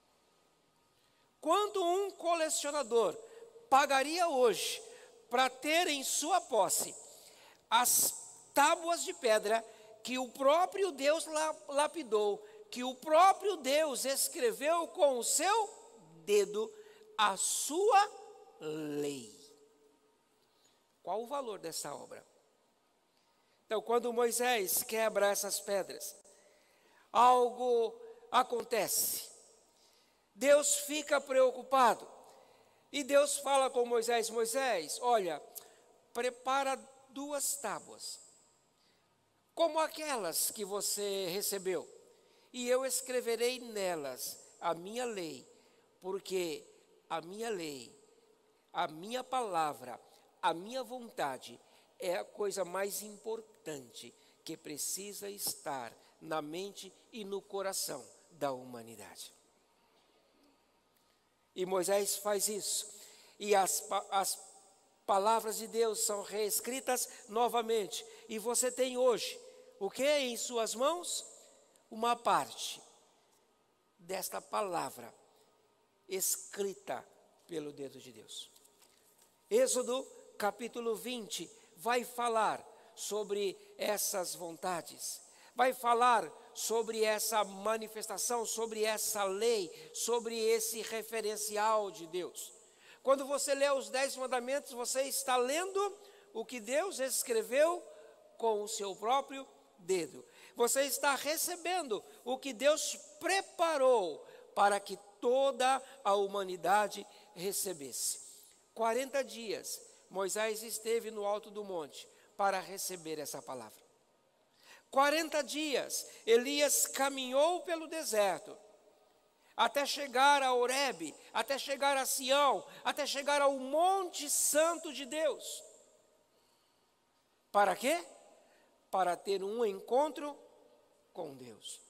Quando um colecionador pagaria hoje para ter em sua posse as tábuas de pedra que o próprio Deus lapidou, que o próprio Deus escreveu com o seu dedo a sua lei? Qual o valor dessa obra? Então, quando Moisés quebra essas pedras, algo acontece. Deus fica preocupado. E Deus fala com Moisés: Moisés, olha, prepara 2 tábuas, como aquelas que você recebeu, e eu escreverei nelas a minha lei, porque a minha lei, a minha palavra, a minha vontade é a coisa mais importante que precisa estar na mente e no coração da humanidade. E Moisés faz isso, e as palavras de Deus são reescritas novamente, e você tem hoje, o que em suas mãos? Uma parte desta palavra escrita pelo dedo de Deus. Êxodo capítulo 20 vai falar sobre essas vontades, vai falar sobre essa manifestação, sobre essa lei, sobre esse referencial de Deus. Quando você lê os 10 mandamentos, você está lendo o que Deus escreveu com o seu próprio dedo. Você está recebendo o que Deus preparou para que toda a humanidade recebesse. 40 dias Moisés esteve no alto do monte para receber essa palavra. 40 dias Elias caminhou pelo deserto, até chegar a Horebe, até chegar a Sião, até chegar ao Monte Santo de Deus. Para quê? Para ter um encontro com Deus.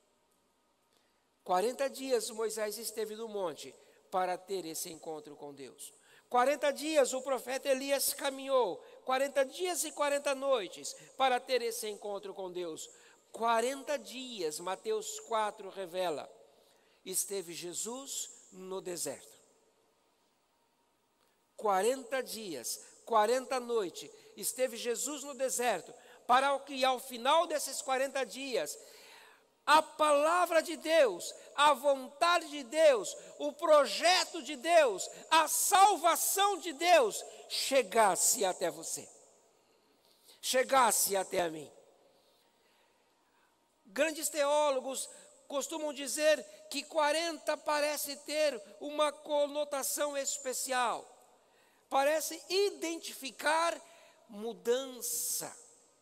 40 dias Moisés esteve no monte para ter esse encontro com Deus. 40 dias o profeta Elias caminhou, 40 dias e 40 noites para ter esse encontro com Deus. 40 dias, Mateus 4 revela, esteve Jesus no deserto. 40 dias, 40 noites, esteve Jesus no deserto, para que ao final desses 40 dias, a palavra de Deus, a vontade de Deus, o projeto de Deus, a salvação de Deus, chegasse até você, chegasse até a mim. Grandes teólogos costumam dizer que 40 parece ter uma conotação especial, parece identificar mudança.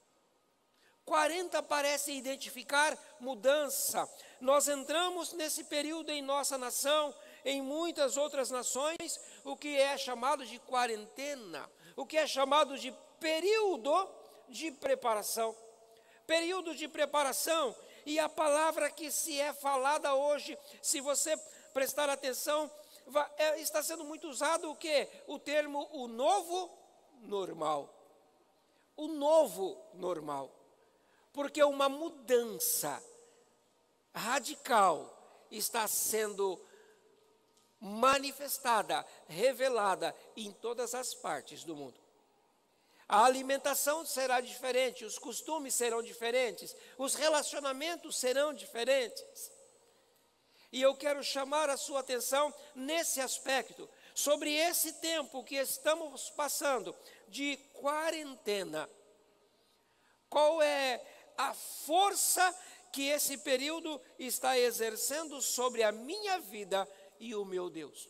40 parece identificar mudança. Nós entramos nesse período em nossa nação, em muitas outras nações, o que é chamado de quarentena, o que é chamado de período de preparação. Período de preparação, e a palavra que se é falada hoje, se você prestar atenção, está sendo muito usado o quê? O termo o novo normal. O novo normal. Porque uma mudança radical está sendo manifestada, revelada em todas as partes do mundo. A alimentação será diferente, os costumes serão diferentes, os relacionamentos serão diferentes. E eu quero chamar a sua atenção nesse aspecto, sobre esse tempo que estamos passando de quarentena. Qual é a força que esse período está exercendo sobre a minha vida e o meu Deus?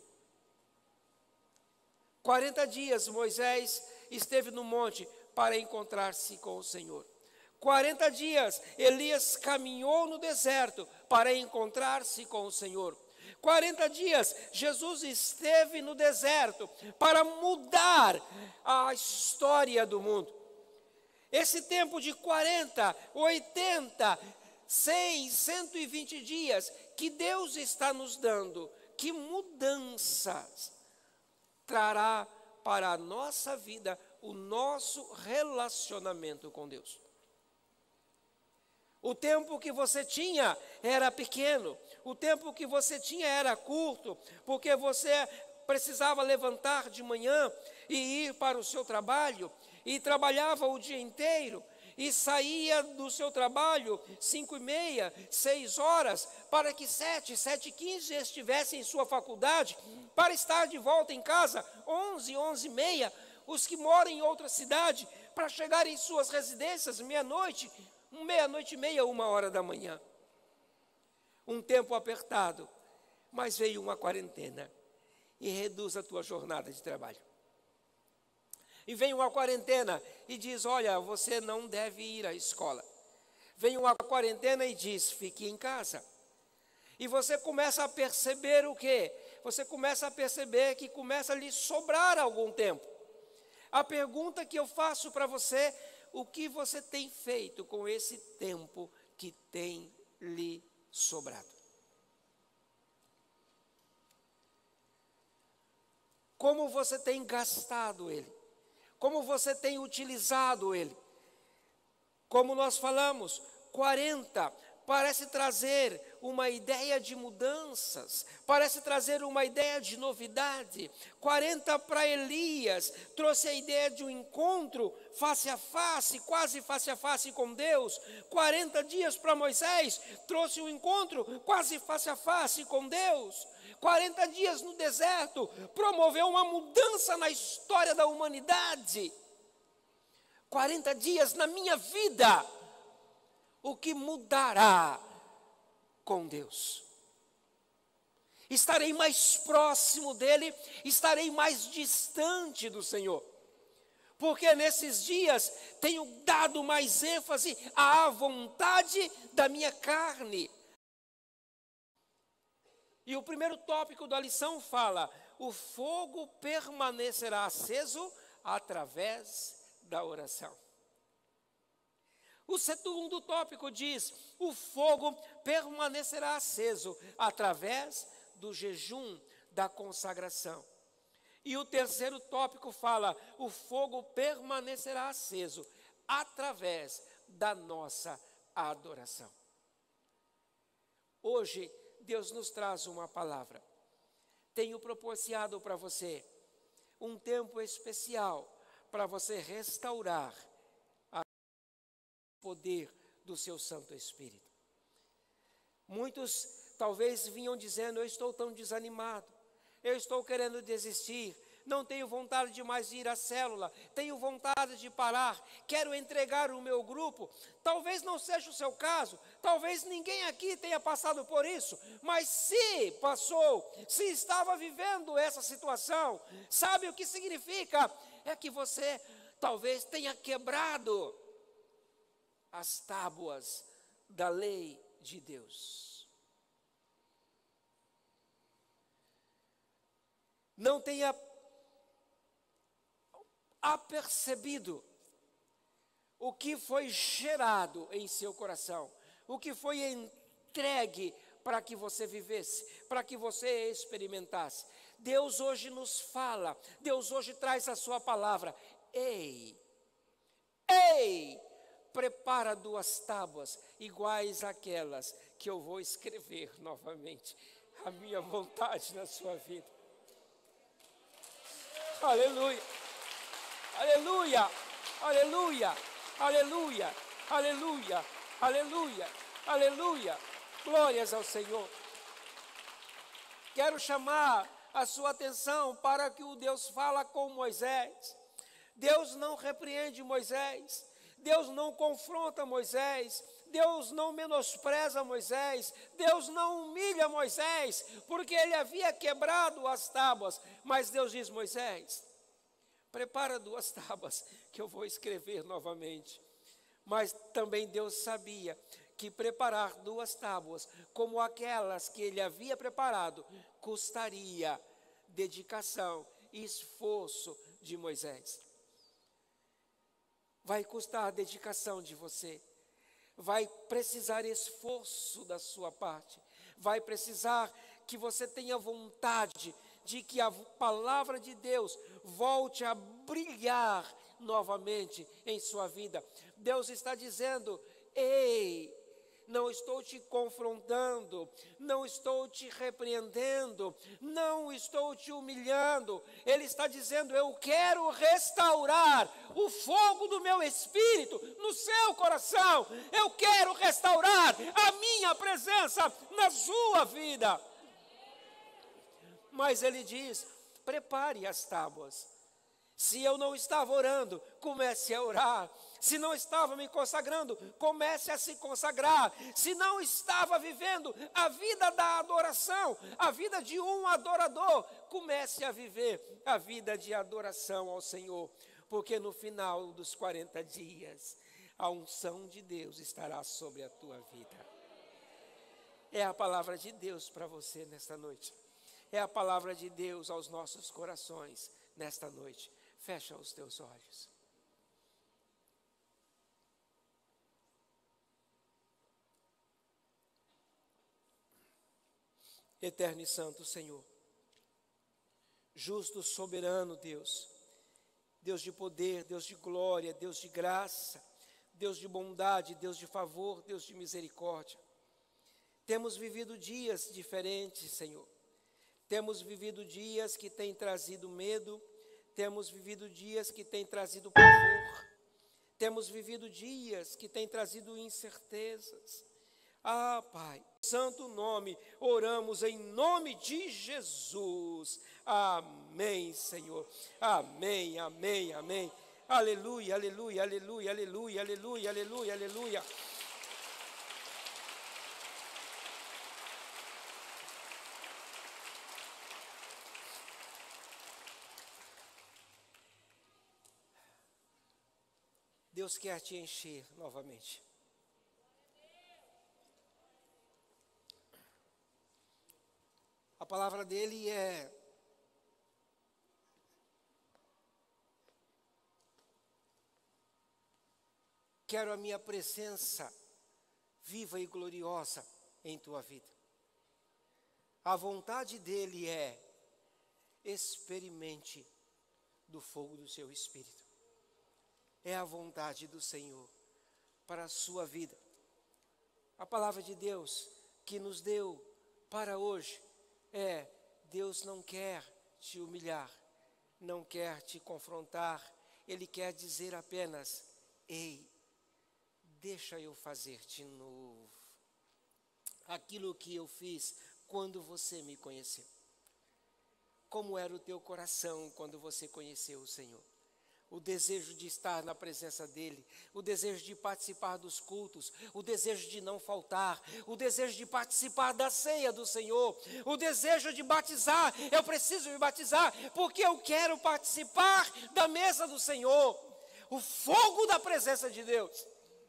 40 dias Moisés esteve no monte para encontrar-se com o Senhor. 40 dias Elias caminhou no deserto para encontrar-se com o Senhor. 40 dias Jesus esteve no deserto para mudar a história do mundo. Esse tempo de 40, 80, 100, 120 dias que Deus está nos dando, que mudanças trará para a nossa vida, o nosso relacionamento com Deus. O tempo que você tinha era pequeno, o tempo que você tinha era curto, porque você precisava levantar de manhã e ir para o seu trabalho, e trabalhava o dia inteiro, e saía do seu trabalho 5h30, 6 horas, para que 7h15 estivesse em sua faculdade, para estar de volta em casa 11, 11h30, os que moram em outra cidade, para chegar em suas residências meia-noite, 00:30, 1h da manhã. Um tempo apertado, mas veio uma quarentena e reduz a tua jornada de trabalho. E vem uma quarentena e diz, olha, você não deve ir à escola. Vem uma quarentena e diz, fique em casa. E você começa a perceber o quê? Você começa a perceber que começa a lhe sobrar algum tempo. A pergunta que eu faço para você, o que você tem feito com esse tempo que tem lhe sobrado? Como você tem gastado ele? Como você tem utilizado ele? Como nós falamos, 40 parece trazer uma ideia de mudanças, parece trazer uma ideia de novidade. 40 para Elias trouxe a ideia de um encontro face a face, quase face a face com Deus. 40 dias para Moisés trouxe um encontro quase face a face com Deus. 40 dias no deserto promoveu uma mudança na história da humanidade. 40 dias na minha vida o que mudará com Deus. Estarei mais próximo dele, estarei mais distante do Senhor. Porque nesses dias tenho dado mais ênfase à vontade da minha carne. E o primeiro tópico da lição fala: o fogo permanecerá aceso através da oração. O segundo tópico diz: o fogo permanecerá aceso através do jejum, da consagração. E o terceiro tópico fala: o fogo permanecerá aceso através da nossa adoração. Hoje, Deus nos traz uma palavra. Tenho proporcionado para você um tempo especial para você restaurar o poder do seu Santo Espírito. Muitos talvez vinham dizendo: eu estou tão desanimado, eu estou querendo desistir, não tenho vontade de mais ir à célula, tenho vontade de parar, quero entregar o meu grupo. Talvez não seja o seu caso, talvez ninguém aqui tenha passado por isso, mas se passou, se estava vivendo essa situação, sabe o que significa? É que você talvez tenha quebrado as tábuas da lei de Deus. Não tenha apercebido o que foi gerado em seu coração, o que foi entregue para que você vivesse, para que você experimentasse. Deus hoje nos fala, Deus hoje traz a sua palavra. Ei, prepara 2 tábuas iguais àquelas que eu vou escrever novamente a minha vontade na sua vida. Aleluia, aleluia, aleluia, aleluia, aleluia, aleluia, aleluia. Glórias ao Senhor. Quero chamar a sua atenção para que o Deus fala com Moisés. Deus não repreende Moisés, Deus não confronta Moisés, Deus não menospreza Moisés, Deus não humilha Moisés, porque ele havia quebrado as tábuas. Mas Deus diz: Moisés, prepara 2 tábuas que eu vou escrever novamente. Mas também Deus sabia que preparar 2 tábuas como aquelas que ele havia preparado custaria dedicação e esforço de Moisés. Vai custar a dedicação de você, vai precisar esforço da sua parte, vai precisar que você tenha vontade de que a palavra de Deus volte a brilhar novamente em sua vida. Deus está dizendo: ei, não estou te confrontando, não estou te repreendendo, não estou te humilhando. Ele está dizendo: eu quero restaurar o fogo do meu espírito no seu coração, eu quero restaurar a minha presença na sua vida. Mas ele diz: prepare as tábuas. Se eu não estava orando, comece a orar. Se não estava me consagrando, comece a se consagrar. Se não estava vivendo a vida da adoração, a vida de um adorador, comece a viver a vida de adoração ao Senhor. Porque no final dos 40 dias, a unção de Deus estará sobre a tua vida. É a palavra de Deus para você nesta noite. É a palavra de Deus aos nossos corações nesta noite. Fecha os teus olhos. Eterno e santo Senhor, justo, soberano Deus, Deus de poder, Deus de glória, Deus de graça, Deus de bondade, Deus de favor, Deus de misericórdia. Temos vivido dias diferentes, Senhor. Temos vivido dias que têm trazido medo, temos vivido dias que têm trazido pavor, temos vivido dias que têm trazido incertezas. Ah, Pai, santo nome, oramos em nome de Jesus. Amém, Senhor. Amém, amém, amém. Aleluia, aleluia, aleluia, aleluia, aleluia, aleluia, aleluia. Deus quer te encher novamente. A palavra dele é: quero a minha presença viva e gloriosa em tua vida. A vontade dele é: experimente do fogo do seu Espírito. É a vontade do Senhor para a sua vida. A palavra de Deus que nos deu para hoje é: Deus não quer te humilhar, não quer te confrontar, Ele quer dizer apenas: ei, deixa eu fazer de novo aquilo que eu fiz quando você me conheceu. Como era o teu coração quando você conheceu o Senhor? O desejo de estar na presença dEle, o desejo de participar dos cultos, o desejo de não faltar, o desejo de participar da ceia do Senhor, o desejo de batizar. Eu preciso me batizar porque eu quero participar da mesa do Senhor. O fogo da presença de Deus.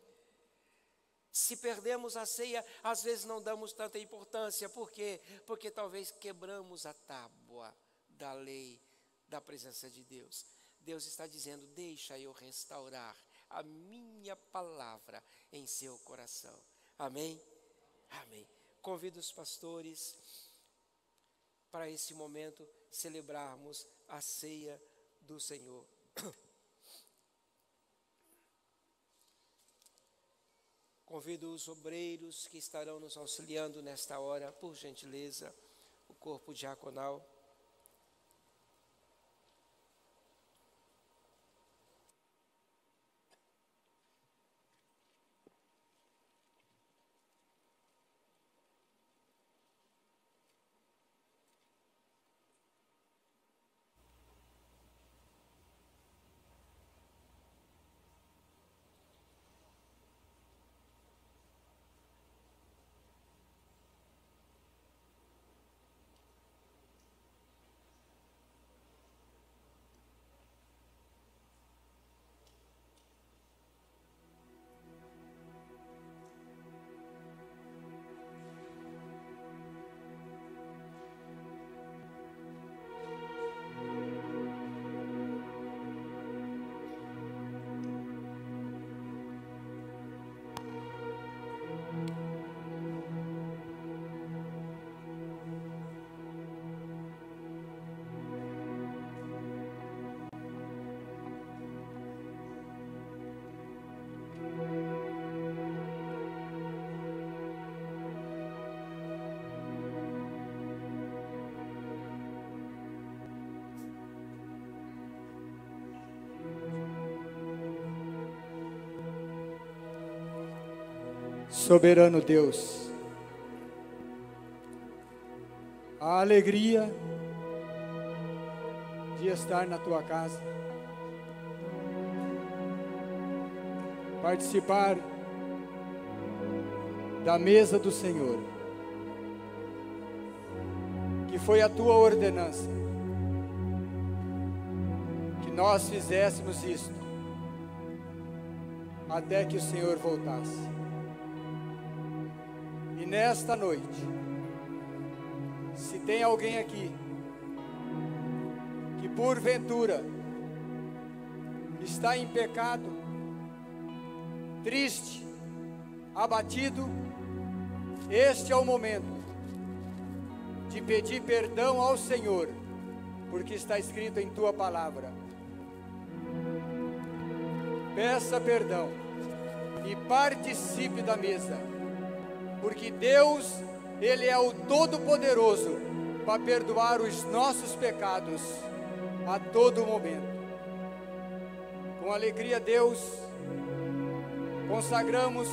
Se perdemos a ceia, às vezes não damos tanta importância. Por quê? Porque talvez quebramos a tábua da lei da presença de Deus. Deus está dizendo: deixa eu restaurar a minha palavra em seu coração. Amém? Amém. Convido os pastores para esse momento celebrarmos a ceia do Senhor. Convido os obreiros que estarão nos auxiliando nesta hora, por gentileza, o corpo diaconal. Soberano Deus, a alegria de estar na tua casa, participar da mesa do Senhor, que foi a tua ordenança, que nós fizéssemos isto até que o Senhor voltasse. E nesta noite, se tem alguém aqui que porventura está em pecado, triste, abatido, este é o momento de pedir perdão ao Senhor, porque está escrito em tua palavra. Peça perdão e participe da mesa, porque Deus, Ele é o Todo-Poderoso para perdoar os nossos pecados a todo momento. Com alegria, Deus, consagramos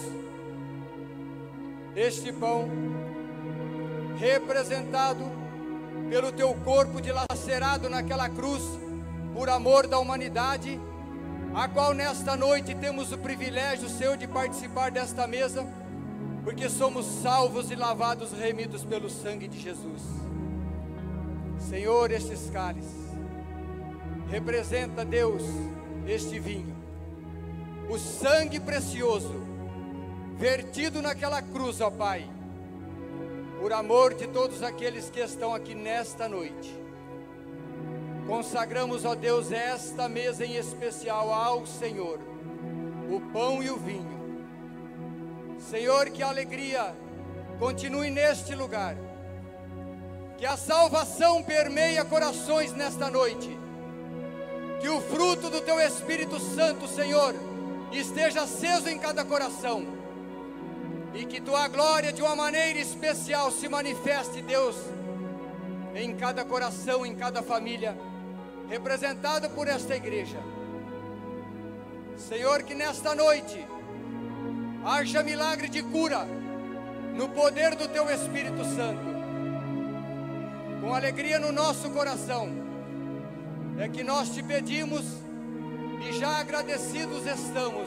este pão, representado pelo teu corpo dilacerado naquela cruz, por amor da humanidade, a qual nesta noite temos o privilégio, Senhor, de participar desta mesa, porque somos salvos e lavados, remidos pelo sangue de Jesus. Senhor, estes cálices representa, Deus, este vinho, o sangue precioso vertido naquela cruz, ó Pai, por amor de todos aqueles que estão aqui nesta noite. Consagramos, ó Deus, esta mesa em especial ao Senhor, o pão e o vinho. Senhor, que a alegria continue neste lugar, que a salvação permeie corações nesta noite, que o fruto do Teu Espírito Santo, Senhor, esteja aceso em cada coração, e que Tua glória de uma maneira especial se manifeste, Deus, em cada coração, em cada família representada por esta igreja. Senhor, que nesta noite haja milagre de cura no poder do Teu Espírito Santo. Com alegria no nosso coração é que nós Te pedimos, e já agradecidos estamos,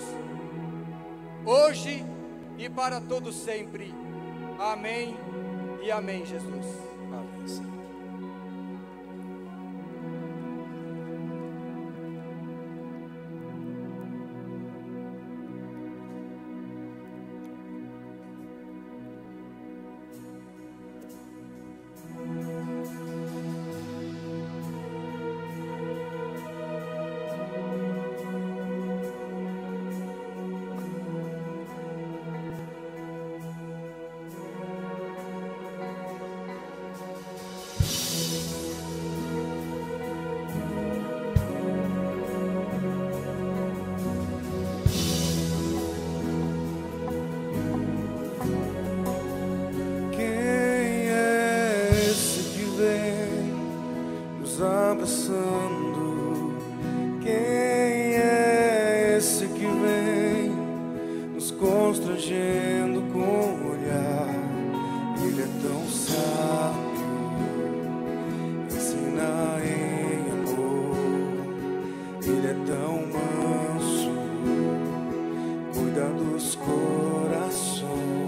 hoje e para todo sempre. Amém e amém, Jesus. Amém, Senhor. Abraçando, quem é esse que vem nos constrangendo com o olhar? Ele é tão sábio, ensina em amor. Ele é tão manso, cuida dos corações.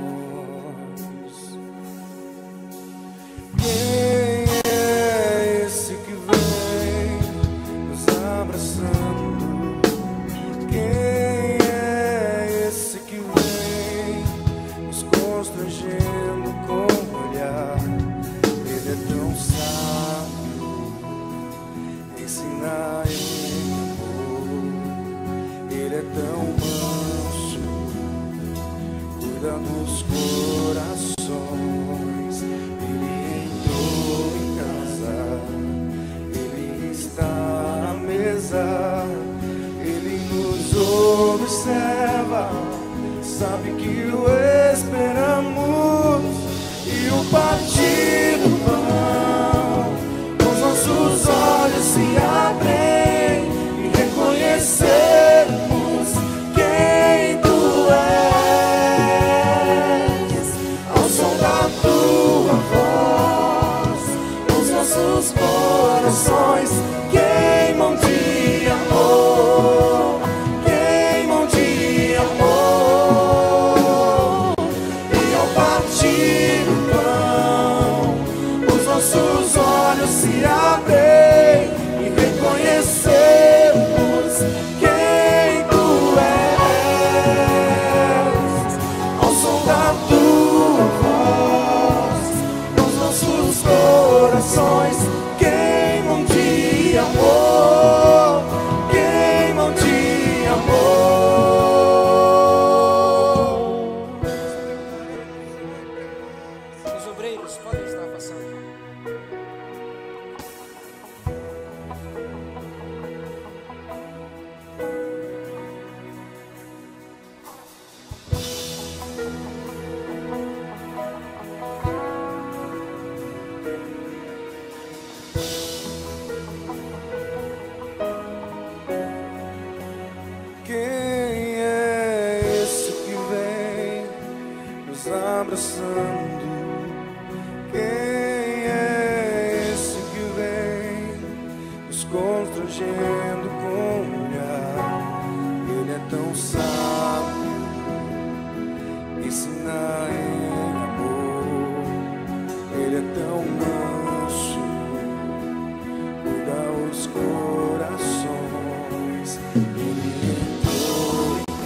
Dos corações, Ele entrou em casa, Ele está à mesa, Ele nos observa, sabe que o esperamos, e o partir do pão, os nossos olhos se abrem e reconhecemos quem Tu és. Os corações queimam de amor, queimam de amor. E ao partir do pão, os nossos olhos se abrem e reconhecemos quem Tu és. Ao som da Tua voz, os nossos corações queimam de amor, queimam de amor. Os obreiros podem estar passando. Abraçando, quem é esse que vem nos constrangendo com o olhar? Ele é tão sábio, ensina em amor. Ele é tão manso, cuida os corações. Ele entrou em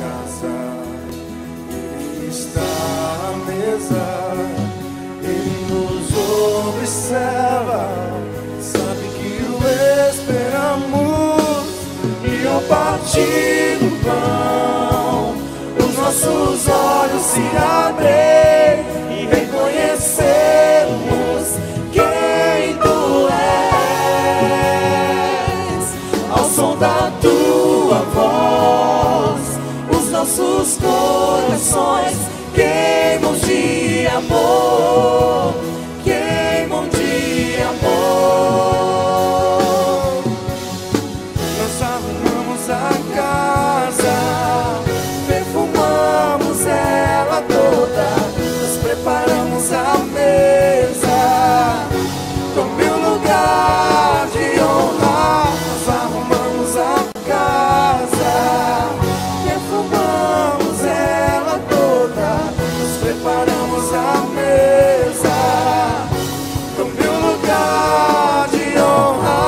está à mesa, Ele nos observa, sabe que o esperamos, e ao partir do pão, os nossos olhos se abrem e reconhecemos quem Tu és. Ao som da Tua voz, os nossos corações queimam de amor, queimam de amor. Nós arrumamos a casa, perfumamos ela toda, nos preparamos a mesa, tome o lugar de honra. Nós arrumamos a casa, perfumamos ela toda, nos preparamos a mesa, tome o lugar de honra.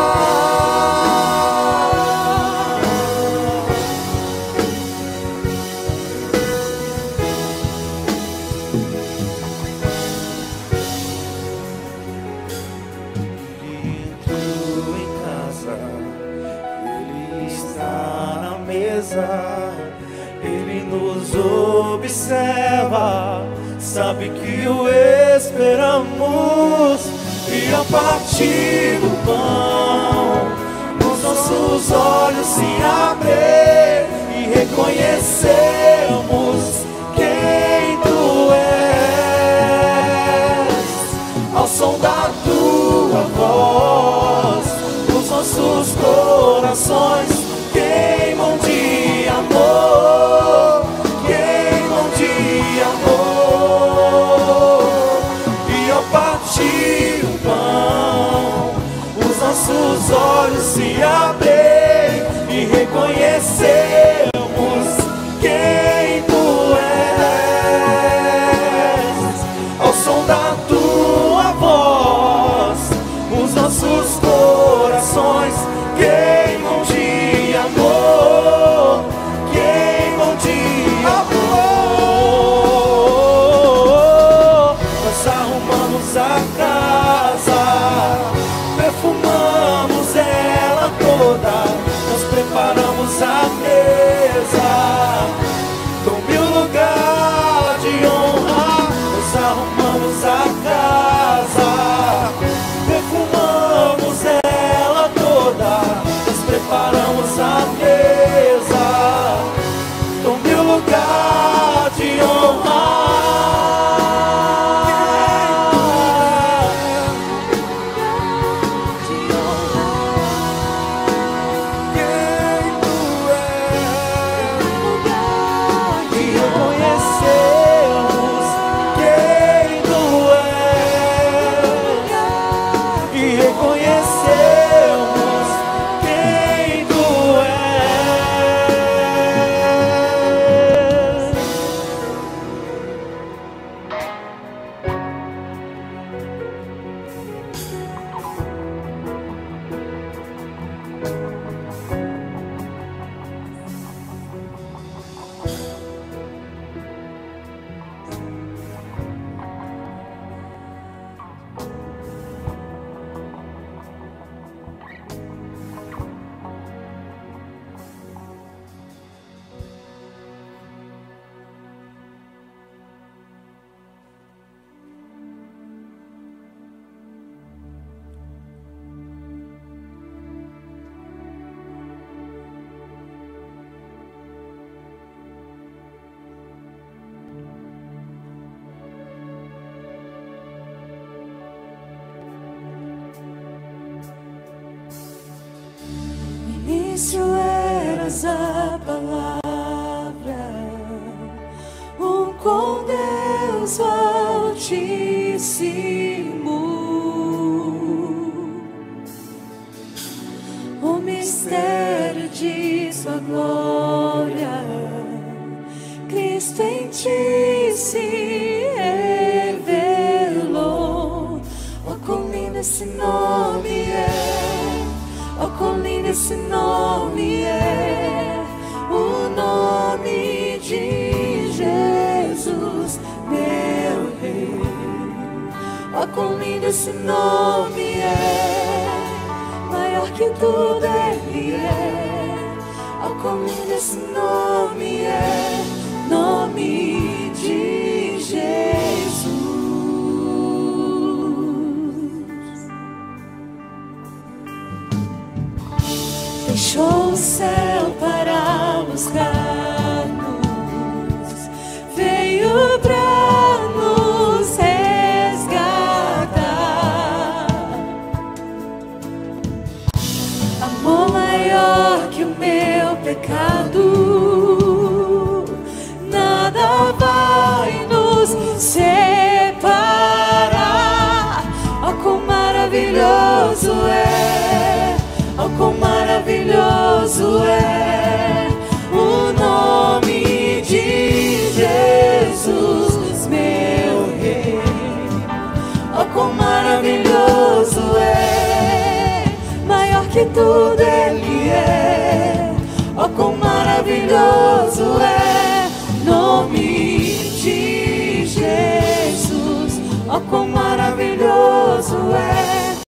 Ele entrou em casa, Ele está na mesa, Ele nos observa, sabe que o esperamos, e a partir do pão, os nossos olhos se abrem e reconhecemos quem Tu és. Ao som da Tua voz, os nossos corações queimam de amor, queimam de amor. E ao partir o pão, os nossos olhos se abrem e reconhecemos quem Tu és. Ao som da Tua voz, os nossos corações queimam de amor, queimam de amor. Nós arrumamos a casa, perfumamos ela toda, nós preparamos a mesa, tome o lugar de honra. Nós arrumamos a casa, perfumamos ela toda, nós preparamos a mesa, tome o lugar de honra. Quem Tu és, e reconhecemos quem Tu és, e reconhecemos quem Tu és. No início eras a palavra, com Deus Altíssimo. O mistério de Sua glória, Cristo em Ti se revelou. Oh, quão lindo esse nome é! Oh, quão lindo esse nome é! O nome de Jesus. meu Rei. Oh, quão lindo esse nome é, maior que tudo Ele é. Oh, quão lindo esse nome é, nome de Jesus. Deixou o céu para buscar-nos, veio para nos resgatar. Amor maior que o meu pecado, nada vai nos separar. Oh, quão maravilhoso é, oh, quão maravilhoso é o nome de Jesus, meu Rei. Oh, quão maravilhoso é, maior que tudo Ele é. Oh, quão maravilhoso é, nome de Jesus. Oh, quão